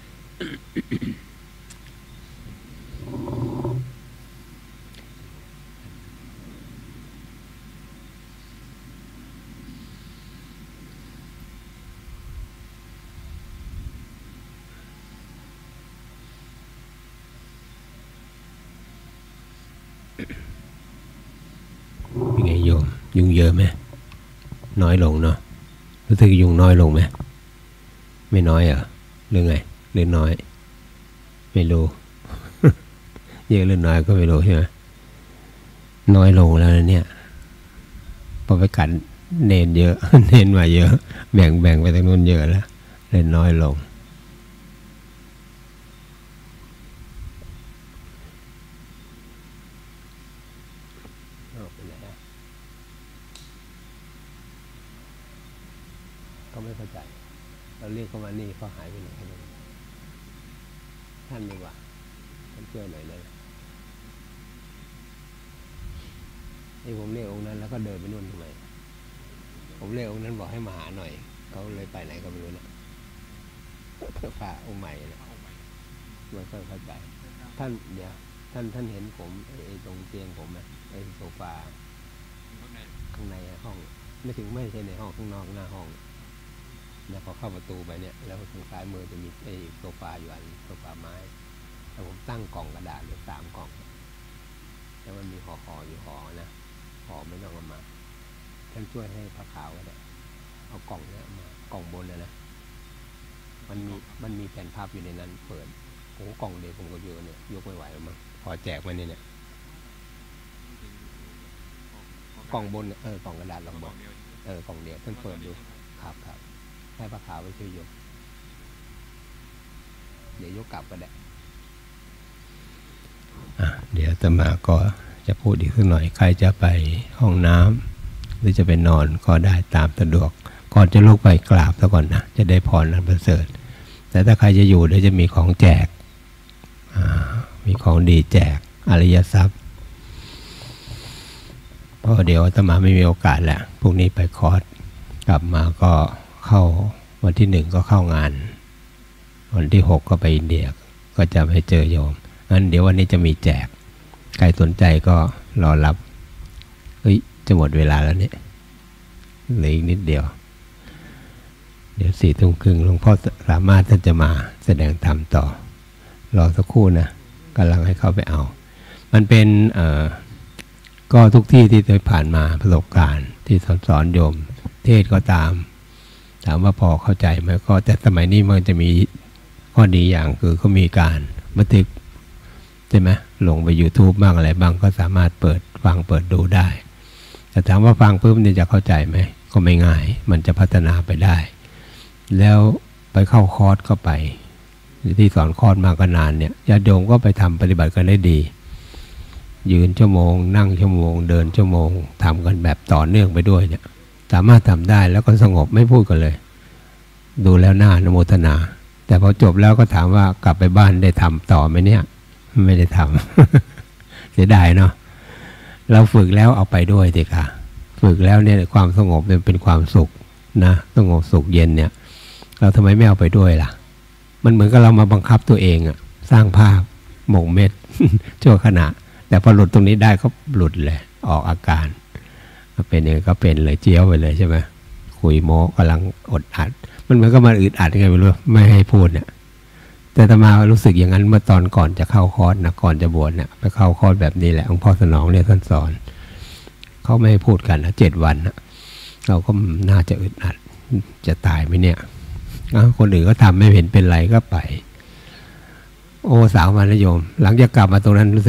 เป็นไงโยมยุงเยอะไหมน้อยลงเนาะรู้สึกยุงน้อยลงไหมไม่น้อยเหรอหรือไงหรือน้อยไม่รู้ เยอะหรือน้อยก็ไม่รู้ใช่ไหมน้อยลงแล้วเนี่ยพอไปกัดเนนเยอะ เนนมาเยอะแบ่งไปทางนู้นเยอะแล้วเลยน้อยลงก็ไม่เข้าใจเราเรียกเขามานี่เขาหายไปไหนท่านดีกว่าท่านช่วยหน่อยเลยนี่ผมเรียกองค์นั้นแล้วก็เดินไปนู่นทำไมผมเรียกองค์นั้นบอกให้มาหาหน่อยเขาเลยไปไหนก็ไม่รู้นะพระองค์ใหม่นะไม่ค่อยเข้าใจท่านเดี๋ยวท่านเห็นผมไอ้ตรงเตียงผมนะไอ้โซฟาข้างในห้องไม่ใช่ในห้องข้างนอกหน้าห้องเนี่ยพอเข้าประตูไปเนี่ยแล้วทางซ้ายมือจะมีไอ้โซฟาอยู่อันโซฟาไม้แล้วผมตั้งกล่องกระดาษเลย3 กล่องแล้วมันมีห่ออยู่ห่อนะห่อไม่ต้องเอามาท่านช่วยให้ผ้าขาวก็ได้เอากล่องเนี้ยมากล่องบนนะมันมีแผ่นพับอยู่ในนั้นเปิดโอ้กล่องเดียวผมก็เยอะเนี่ยยกไม่ไหวมั้งพอแจกมาเนี่ยกล่องบนกล่องกระดาษลองบอกกล่องเดียวท่านเปิดดูครับให้ผ้าขาวไปช่วยยกเดี๋ยวยกกลับก็ได้เดี๋ยวอาตมาก็จะพูดอีกสักหน่อยใครจะไปห้องน้ำหรือจะไปนอนก็ได้ตามสะดวกก่อนจะลุกไปกราบซะก่อนนะจะได้พรอันประเสริฐแต่ถ้าใครจะอยู่เดี๋ยวจะมีของแจกมีของดีแจกอริยทรัพย์เพราะเดี๋ยวอาตมาไม่มีโอกาสแหละพรุ่งนี้ไปคอร์สกลับมาก็เข้าวันที่1ก็เข้างานวันที่6ก็ไปอินเดียก็จะไปเจอโยมงั้นเดี๋ยววันนี้จะมีแจกใครสนใจก็รอรับจะหมดเวลาแล้วเนี่ยเหลืออีกนิดเดียวเดี๋ยว4 ทุ่มครึ่งหลวงพ่อสามารถท่านจะมาแสดงธรรมต่อรอสักครู่นะกำลังให้เข้าไปเอามันเป็นก็ทุกที่ที่เคยผ่านมาประสบการณ์ที่สอนโยมเทศก็ตามถามว่าพอเข้าใจไหมก็แต่สมัยนี้มันจะมีข้อดีอย่างคือเขามีการบันทึกใช่ไหมลงไป YouTube บ้างอะไรบ้างก็สามารถเปิดฟังเปิดดูได้แต่ถามว่าฟังปุ๊บเนี่ยจะเข้าใจไหมก็ไม่ง่ายมันจะพัฒนาไปได้แล้วไปเข้าคอร์สก็ไปที่สอนคอร์สมาก็นานเนี่ยญาติโยมก็ไปทำปฏิบัติกันได้ดียืนชั่วโมงนั่งชั่วโมงเดินชั่วโมงทำกันแบบต่อเนื่องไปด้วยเนี่ยสามารถทำได้แล้วก็สงบไม่พูดกันเลยดูแล้วน่าอนุโมทนาแต่พอจบแล้วก็ถามว่ากลับไปบ้านได้ทำต่อไหมเนี่ยไม่ได้ทำ เสียดายเนาะเราฝึกแล้วเอาไปด้วยสิค่ะฝึกแล้วเนี่ยความสงบเป็นความสุขนะสงบสุขเย็นเนี่ยเราทำไมไม่เอาไปด้วยล่ะมันเหมือนกับเรามาบังคับตัวเองอะสร้างภาพหม่งเม็ด ชั่วขณะแต่พอหลุดตรงนี้ได้ก็หลุดเลยออกอาการเป็นยังไงก็เป็นเลยเจี๊ยวไปเลยใช่ไหมคุยโม้กำลังอดอัดมันเหมือนกับมันอึดอัดยังไงไม่รู้ไม่ให้พูดเนี่ยแต่อาตมารู้สึกอย่างนั้นเมื่อตอนก่อนจะเข้าคอร์สนะก่อนจะบวชเนี่ยไปเข้าคอร์สแบบนี้แหละหลวงพ่อสนองเนี่ยท่านสอนเขาไม่ให้พูดกันนะ7 วันนะเราก็น่าจะอึดอัดจะตายไหมเนี่ยคนอื่นก็ทำไม่เห็นเป็นไรก็ไปโอ้3 วันนะโยมหลังจากกลับมาตรงนั้นรู้สึก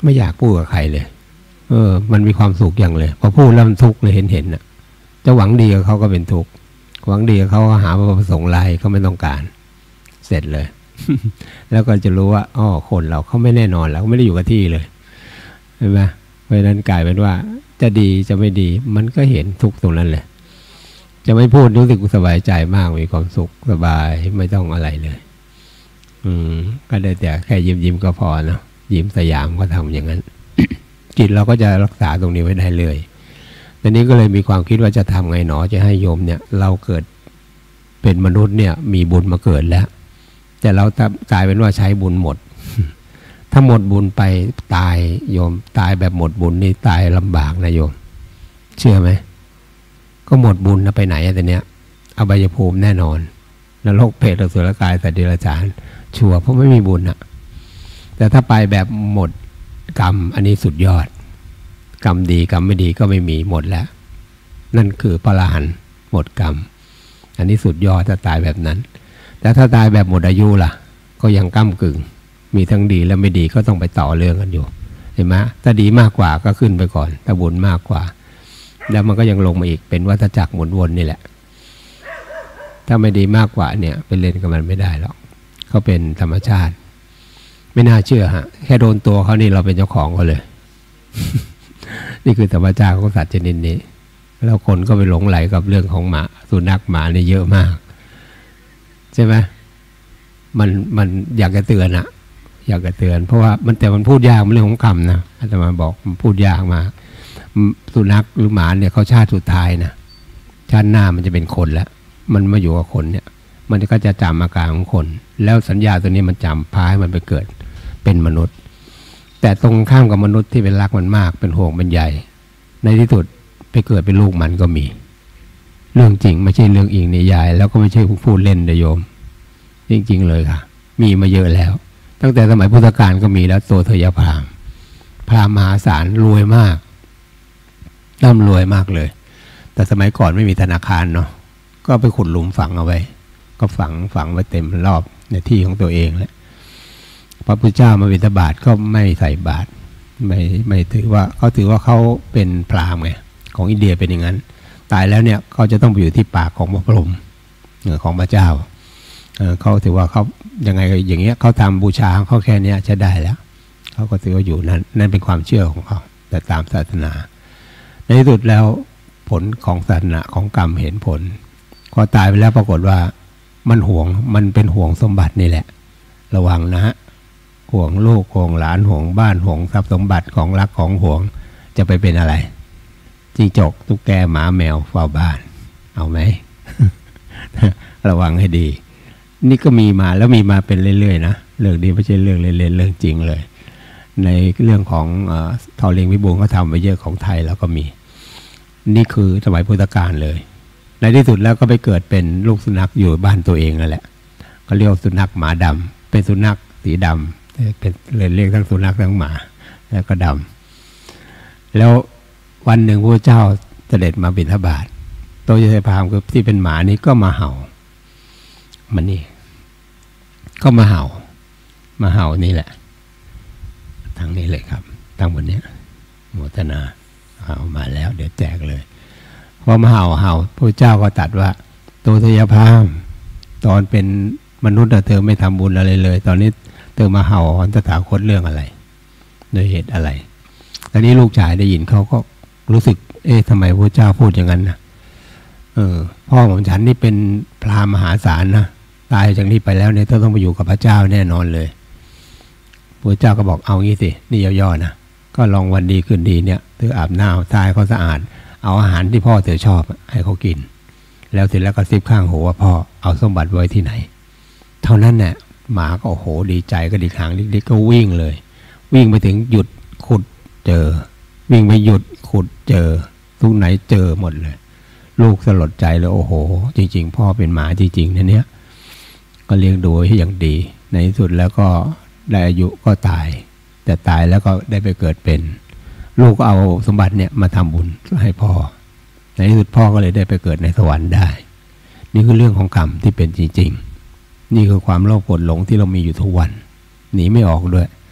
ไม่อยากพูดกับใครเลยมันมีความสุขอย่างเลยพอพูดแล้วมันทุกข์เลยเห็นน่ะจะหวังดีกับเขาก็เป็นทุกข์หวังดีกับเขาก็หาว่าประสงค์ร้ายเขาไม่ต้องการเสร็จเลย แล้วก็จะรู้ว่าคนเราเขาไม่แน่นอนแล้วไม่ได้อยู่กับที่เลยเห็นไหมเพราะฉะนั้นกลายเป็นว่าจะดีจะไม่ดีมันก็เห็นทุกข์ตรงนั้นเลยจะไม่พูดรู้สึกสบายใจมากมีความสุขสบายไม่ต้องอะไรเลยก็ได้แต่แค่ยิ้มก็พอเนาะยิ้มสยามก็ทำอย่างนั้น จิตเราก็จะรักษาตรงนี้ไว้ได้เลยตอนนี้ก็เลยมีความคิดว่าจะทำไงหนอจะให้โยมเนี่ยเราเกิดเป็นมนุษย์เนี่ยมีบุญมาเกิดแล้วแต่เรากลายเป็นว่าใช้บุญหมด ถ้าหมดบุญไปตายโยมตายแบบหมดบุญนี่ตายลำบากนะโยมเชื่อไหมก็หมดบุญนะไปไหนแต่เนี้ยอบายภูมิแน่นอนนรกเปรตอสุรกายสัตว์เดรัจฉานชัวร์เพราะไม่มีบุญอะแต่ถ้าไปแบบหมดกรรมอันนี้สุดยอดกรรมดีกรรมไม่ดีก็ไม่มีหมดแล้วนั่นคือพระอรหันต์หมดกรรมอันนี้สุดยอดถ้าตายแบบนั้นแต่ถ้าตายแบบหมดอายุล่ะก็ยังก้ำกึ่งมีทั้งดีและไม่ดีก็ต้องไปต่อเรื่องกันอยู่เห็นไหมถ้าดีมากกว่าก็ขึ้นไปก่อนถ้าบุญมากกว่าแล้วมันก็ยังลงมาอีกเป็นวัฏจักรหมุนวนนี่แหละถ้าไม่ดีมากกว่าเนี่ยไปเล่นกับมันไม่ได้หรอกเขาเป็นธรรมชาติไม่น่าเชื่อฮะแค่โดนตัวเขานี่เราเป็นเจ้าของเขาเลย นี่คือธรรมชาติของสัตว์ชนิดนี้แล้วคนก็ไปหลงไหลกับเรื่องของหมาสุนัขหมาเนี่ยเยอะมากใช่ไหมมันอยากจะเตือนอะอยากจะเตือนเพราะว่าแต่มันพูดยากมันเรื่องของกรรมนะอาตมาบอกมันพูดยากมากสุนัขหรือหมาเนี่ยเขาชาติสุดท้ายนะชาติหน้ามันจะเป็นคนแล้วมันมาอยู่กับคนเนี่ยมันก็จะจำอาการของคนแล้วสัญญาตัวนี้มันจำพาให้มันไปเกิดเป็นมนุษย์แต่ตรงข้ามกับมนุษย์ที่เป็นรักมันมากเป็นห่วงเป็นใหญ่ในที่สุดไปเกิดเป็นลูกมันก็มีเรื่องจริงไม่ใช่เรื่องอิงนิยายแล้วก็ไม่ใช่พูดเล่นนะโยมจริงๆเลยค่ะมีมาเยอะแล้วตั้งแต่สมัยพุทธกาลก็มีแล้วโสธยพราหมณ์มหาศาลรวยมากร่ำรวยมากเลยแต่สมัยก่อนไม่มีธนาคารเนาะก็ไปขุดหลุมฝังเอาไว้ก็ฝังไว้เต็มรอบในที่ของตัวเองแหละพระพุทธเจ้ามาบิณฑบาตก็ไม่ใส่บาตรไม่ถือว่าเขาเป็นพราหมณ์ไงของอินเดียเป็นอย่างนั้นตายแล้วเนี่ยเขาจะต้องไปอยู่ที่ปากของพระพรหมของพระเจ้าเขาถือว่าเขายังไงอย่างเงี้ยเขาทำบูชาเขาแค่นี้จะได้แล้วเขาก็ถือว่าอยู่นั่นเป็นความเชื่อของเขาแต่ตามศาสนาในที่สุดแล้วผลของศาสนาของกรรมเห็นผลพอตายไปแล้วปรากฏว่ามันเป็นห่วงสมบัตินี่แหละระวังนะฮะห่วงลูกห่วงหลานห่วงบ้านห่วงทรัพย์สมบัติของรักของห่วงจะไปเป็นอะไรจิ้งจกตุ๊กแกหมาแมวเฝ้าบ้านเอาไหม ระวังให้ดีนี่ก็มีมาแล้วมีมาเป็นเรื่อยๆนะเรื่องนี้ไม่ใช่เรื่องเล่นๆเรื่องจริงเลยในเรื่องของทอเลียงวิบูลย์เขาทำไปเยอะของไทยแล้วก็มีนี่คือสมัยพุทธกาลเลยในที่สุดแล้วก็ไปเกิดเป็นลูกสุนัขอยู่บ้านตัวเองนั่นแหละก็เรียกสุนัขหมาดำเป็นสุนัขสีดำเป็นเลยเรียกทั้งสุนัขทั้งหมาแล้วก็ดำแล้ววันหนึ่งพระเจ้าเสด็จมาบิณฑบาตโตยเสพามคือที่เป็นหมานี้ก็มาเห่ามันนี่ก็มาเห่านี่แหละทางนี้เลยครับทั้งหมดเนี้ยโมทนาเอามาแล้วเดี๋ยวแจกเลยพอมาเห่าพระเจ้าก็ตรัสว่าโตทยพามตอนเป็นมนุษย์เธอไม่ทำบุญอะไรเลยตอนนี้เธอมาเห่าตถาคตเรื่องอะไรโดยเหตุอะไรตอนนี้ลูกชายได้ยินเขาก็รู้สึกทำไมพระเจ้าพูดอย่างนั้นนะพ่อของฉันนี่เป็นพราหมณ์มหาศาลนะตายจากนี้ไปแล้วเนี่ยต้องไปอยู่กับพระเจ้าแน่นอนเลยพระเจ้าก็บอกเอางี้สินี่ย่อๆนะก็ลองวันดีคืนดีเนี่ยเธออาบน้ำทายเขาสะอาดเอาอาหารที่พ่อเธอชอบให้เขากินแล้วเสร็จแล้วก็ซิบข้างหูว่าพ่อเอาสมบัติไว้ที่ไหนเท่านั้นเนี่ยหมาก็โอ้โหดีใจก็ดีหางลิกๆก็วิ่งเลยวิ่งไปถึงหยุดขุดเจอวิ่งไปหยุดขุดเจอทุกไหนเจอหมดเลยลูกสลดใจเลยโอ้โหจริงๆพ่อเป็นหมาจริงๆนะเนี่ยก็เลี้ยงดูให้อย่างดีในที่สุดแล้วก็ได้อายุก็ตายแต่ตายแล้วก็ได้ไปเกิดเป็นลูกก็เอาสมบัติเนี่ยมาทำบุญให้พ่อในที่สุดพ่อก็เลยได้ไปเกิดในสวรรค์ได้นี่คือเรื่องของกรรมที่เป็นจริงๆนี่คือความโลภโกรธหลงที่เรามีอยู่ทุกวันหนีไม่ออกด้วย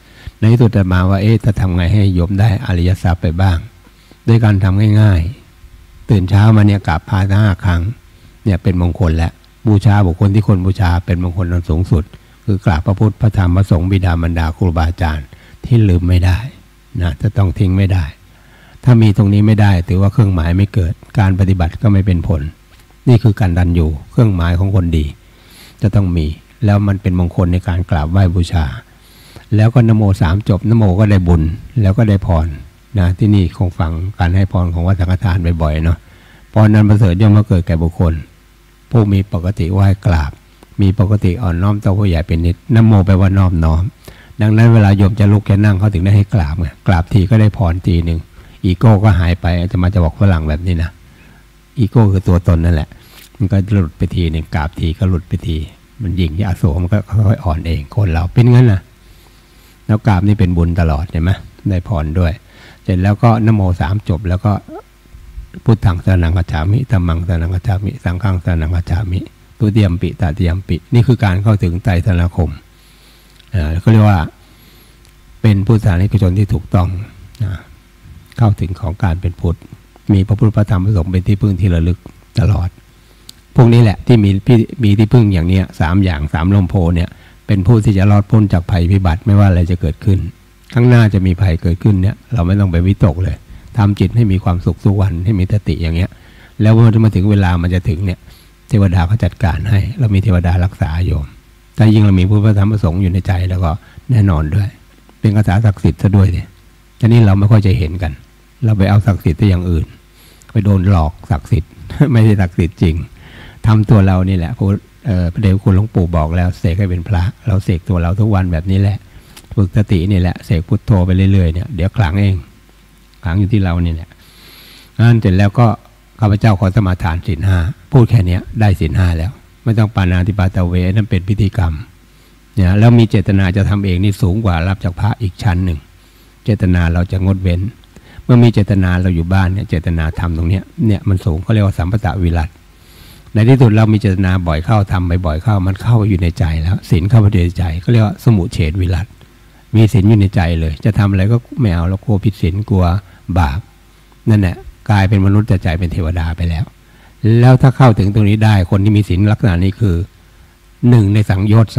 ในที่สุดจะมาว่าจะทำไงให้โยมได้อริยทรัพย์ไปบ้างด้วยการทำง่ายๆตื่นเช้ามาเนี่ยกราบพระ5 ครั้งเนี่ยเป็นมงคลและบูชาบุคคลที่คนบูชาเป็นมงคลอันสูงสุดคือกราบพระพุทธพระธรรมพระสงฆ์บิดามารดาครูบาอาจารย์ที่ลืมไม่ได้นะจะต้องทิ้งไม่ได้ถ้ามีตรงนี้ไม่ได้ถือว่าเครื่องหมายไม่เกิดการปฏิบัติก็ไม่เป็นผลนี่คือการดันอยู่เครื่องหมายของคนดีจะต้องมีแล้วมันเป็นมงคลในการกราบไหว้บูชาแล้วก็นะโม3 จบนะโมก็ได้บุญแล้วก็ได้พรนะที่นี่คงฟังการให้พรของวัดสังฆทานบ่อยๆเนาะพรนั้นประเสริฐย่อมมาเกิดแก่บุคคลผู้มีปกติไหว้กราบมีปกติอ่อนน้อมต่อผู้ใหญ่เป็นนิดนะโมแปลว่านอบน้อมดังนั้นเวลาโยมจะลุกจะนั่งเขาถึงได้ให้กราบไงกราบทีก็ได้พรทีหนึ่งอีโก้ก็หายไปจะบอกฝรั่งแบบนี้นะอีโก้คือตัวตนนั่นแหละมันก็หลุดไปทีหนึ่งกราบทีก็หลุดไปทีมันยิงยาโสมันก็ค่อยๆอ่อนเองคนเราเป็นงั้นนะแล้วกราบนี่เป็นบุญตลอดเห็นไหมได้พรด้วยเสร็จแล้วก็นะโม3 จบแล้วก็พุทธังสรณังคัจฉามิธัมมังสรณังคัจฉามิสังฆังสรณังคัจฉามิตุติยมปิตติยมปินี่คือการเข้าถึงไตรสรณคมเขาเรียกว่าเป็นพุทธศาสนิกชนที่ถูกต้องเข้าถึงของการเป็นพุทธมีพระพุทธพระธรรมพระสงฆ์เป็นที่พึ่งที่ระลึกตลอดพวกนี้แหละที่มีที่พึ่งอย่างเนี้ย3 อย่าง3 ลมโพเนี่ยเป็นผู้ที่จะรอดพ้นจากภัยพิบัติไม่ว่าอะไรจะเกิดขึ้นข้างหน้าจะมีภัยเกิดขึ้นเนี่ยเราไม่ต้องไปวิตกเลยทำจิตให้มีความสุขทุกวันให้มีสติอย่างเงี้ยแล้วเมื่อมาถึงเวลามันจะถึงเนี่ยเทวดาเขาจัดการให้เรามีเทวดารักษาโยมแต่ยิ่งเรามีพุทธธรรมประสงค์อยู่ในใจแล้วก็แน่นอนด้วยเป็นคาถาศักดิ์สิทธิ์ซะด้วยเนี่ยทีนี้เราไม่ค่อยจะเห็นกันเราไปเอาศักดิ์สิทธิ์ที่อย่างอื่นไปโดนหลอกศักดิ์สิทธิ์ ไม่ใช่ศักดิ์สิทธิ์จริงทำตัวเรานี่แหละพระเดชคุณหลวงปู่บอกแล้วเสกให้เป็นพระเราเสกตัวเราทุกวันแบบนี้แหละฝึกสตินี่แหละเสกพุทโธไปเรื่อยๆเนี่ยเดี๋ยวขลังเองขลังอยู่ที่เรานี่แหละงั้นเสร็จแล้วก็ข้าพเจ้าขอสมาทานศีล 5พูดแค่นี้ได้ศีล 5แล้วไม่ต้องปาณาติปาตเวนั่นเป็นพิธีกรรมเนี่ยแล้วมีเจตนาจะทำเองนี่สูงกว่ารับจากพระอีกชั้นหนึ่งเจตนาเราจะงดเว้นเมื่อมีเจตนาเราอยู่บ้านเนี่ยเจตนาทำตรงเนี้ยเนี่ยมันสูงเขาเรียกว่าสัมปตะวิรัตในที่สุดเรามีเจตนาบ่อยเข้าทำบ่อยเข้ามันเข้าอยู่ในใจแล้วศีลเข้าไปในใจเขาเรียกว่าสมุเฉทวิรัตมีศีลอยู่ในใจเลยจะทำอะไรก็ไม่เอาแล้วกลัวผิดศีลกลัวบาปนั่นแหละกลายเป็นมนุษย์ใจเป็นเทวดาไปแล้วแล้วถ้าเข้าถึงตรงนี้ได้คนที่มีศีลลักษณะนี้คือ1ในสังโยชน์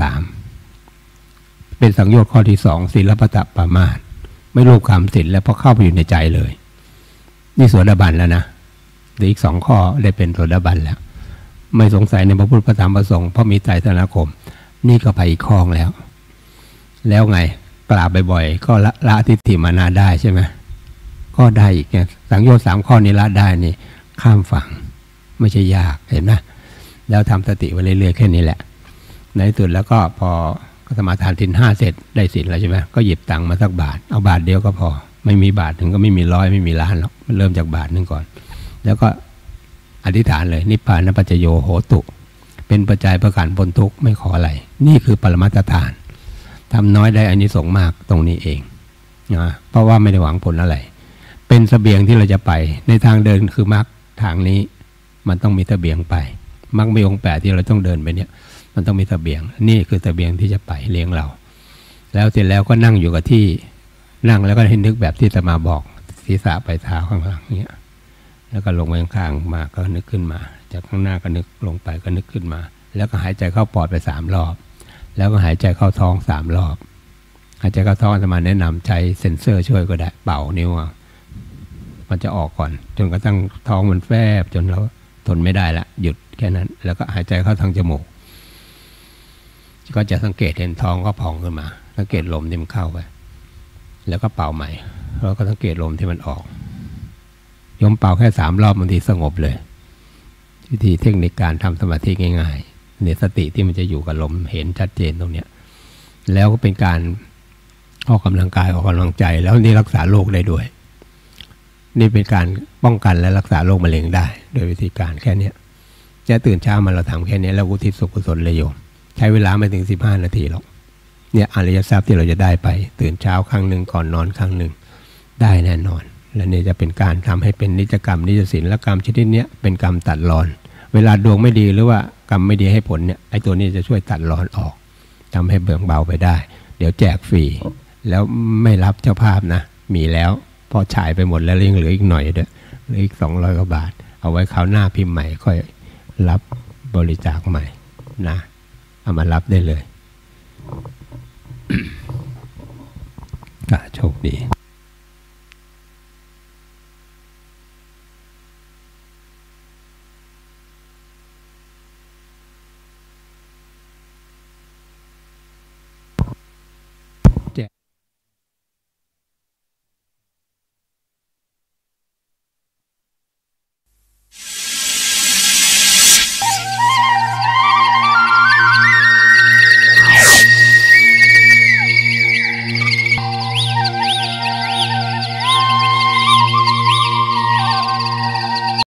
3เป็นสังโยชน์ข้อที่2ศีลปตปามาสไม่รูปคำศีลแล้วพอเข้าไปอยู่ในใจเลยนี่โสดาบันแล้วนะเดี๋ยวอีก2 ข้อได้เป็นโสดาบันแล้วไม่สงสัยในพระพุทธพระธรรมพระสงฆ์เพราะมีไตรสรณคมนี่ก็ไปอีกข้อแล้วไงกราบบ่อยๆก็ละทิฏฐิมานะได้ใช่ไหมก็ได้อีกไงสังโยชน์3 ข้อนี้ละได้นี่ข้ามฝั่งไม่ใช่ยากเห็นไหมแล้วทำสติไปเรื่อยๆแค่นี้แหละในที่สุดแล้วก็พอสมาทานศีล 5เสร็จได้ศีลแล้วใช่ไหมก็หยิบตังค์มาสักบาทเอาบาทเดียวก็พอไม่มีบาทถึงก็ไม่มี100ไม่มีล้านหรอกมันเริ่มจากบาทนึงก่อนแล้วก็อธิษฐานเลยนิพพานปัจจโยโหตุเป็นปัจจัยประกันพ้นทุกข์ไม่ขออะไรนี่คือปรมัตถทานทำน้อยได้อานิสงส์มากตรงนี้เองนะเพราะว่าไม่ได้หวังผลอะไรเป็นเสบียงที่เราจะไปในทางเดินคือมรรคทางนี้มันต้องมีเสบียงไปมรรคมีองค์8ที่เราต้องเดินไปเนี่ยมันต้องมีเสบียงนี่คือเสบียงที่จะไปเลี้ยงเราแล้วเสร็จแล้วก็นั่งอยู่กับที่นั่งแล้วก็ให้นึกแบบที่อาตมาบอกศีรษะไปเท้าข้างหลังเนี้ยแล้วก็ลงไปข้างๆมาก็นึกขึ้นมาจากข้างหน้าก็นึกลงไปก็นึกขึ้นมาแล้วก็หายใจเข้าปอดไป3 รอบแล้วก็หายใจเข้าท้อง3 รอบหายใจเข้าท้องอาตมาแนะนำใช้เซ็นเซอร์ช่วยก็ได้เป่านิ้วมันจะออกก่อนจนกระทั่งท้องมันแฟบจนเราทนไม่ได้ละหยุดแค่นั้นแล้วก็หายใจเข้าทางจมูกก็จะสังเกตเห็นท้องก็พองขึ้นมาสังเกตลมที่มันเข้าไปแล้วก็เป่าใหม่แล้วก็สังเกตลมที่มันออกยมเป่าแค่3 รอบบางทีสงบเลยวิธีเทคนิคการทำสมาธิง่ายๆเนี่ยสติที่มันจะอยู่กับลมเห็นชัดเจนตรงเนี้ยแล้วก็เป็นการออกกำลังกายออกกำลังใจแล้วนี่รักษาโรคได้ด้วยนี่เป็นการป้องกันและรักษาโรคมะเร็งได้โดยวิธีการแค่นี้จะตื่นเช้ามาเราทำแค่นี้แล้วอุทิศส่วนกุศลเลยโยมใช้เวลาไม่ถึง15 นาทีหรอกเนี่ยอริยทรัพย์ที่เราจะได้ไปตื่นเช้าครั้งหนึ่งก่อนนอนครั้งหนึ่งได้แน่นอนและนี่จะเป็นการทำให้เป็นนิจกรรมนิจศีลและกรรมชนิดนี้เป็นกรรมตัดรอนเวลาดวงไม่ดีหรือว่ากรรมไม่ดีให้ผลเนี่ยไอ้ตัวนี้จะช่วยตัดรอนออกทำให้เบื่อเบาไปได้เดี๋ยวแจกฟรีแล้วไม่รับเจ้าภาพนะมีแล้วพอฉายไปหมดแล้วยังเหลืออีกหน่อยเด้อเหลืออีก200 กว่าบาทเอาไว้คราวหน้าพิมพ์ใหม่ค่อยรับบริจาคใหม่นะเอามารับได้เลย โชคดี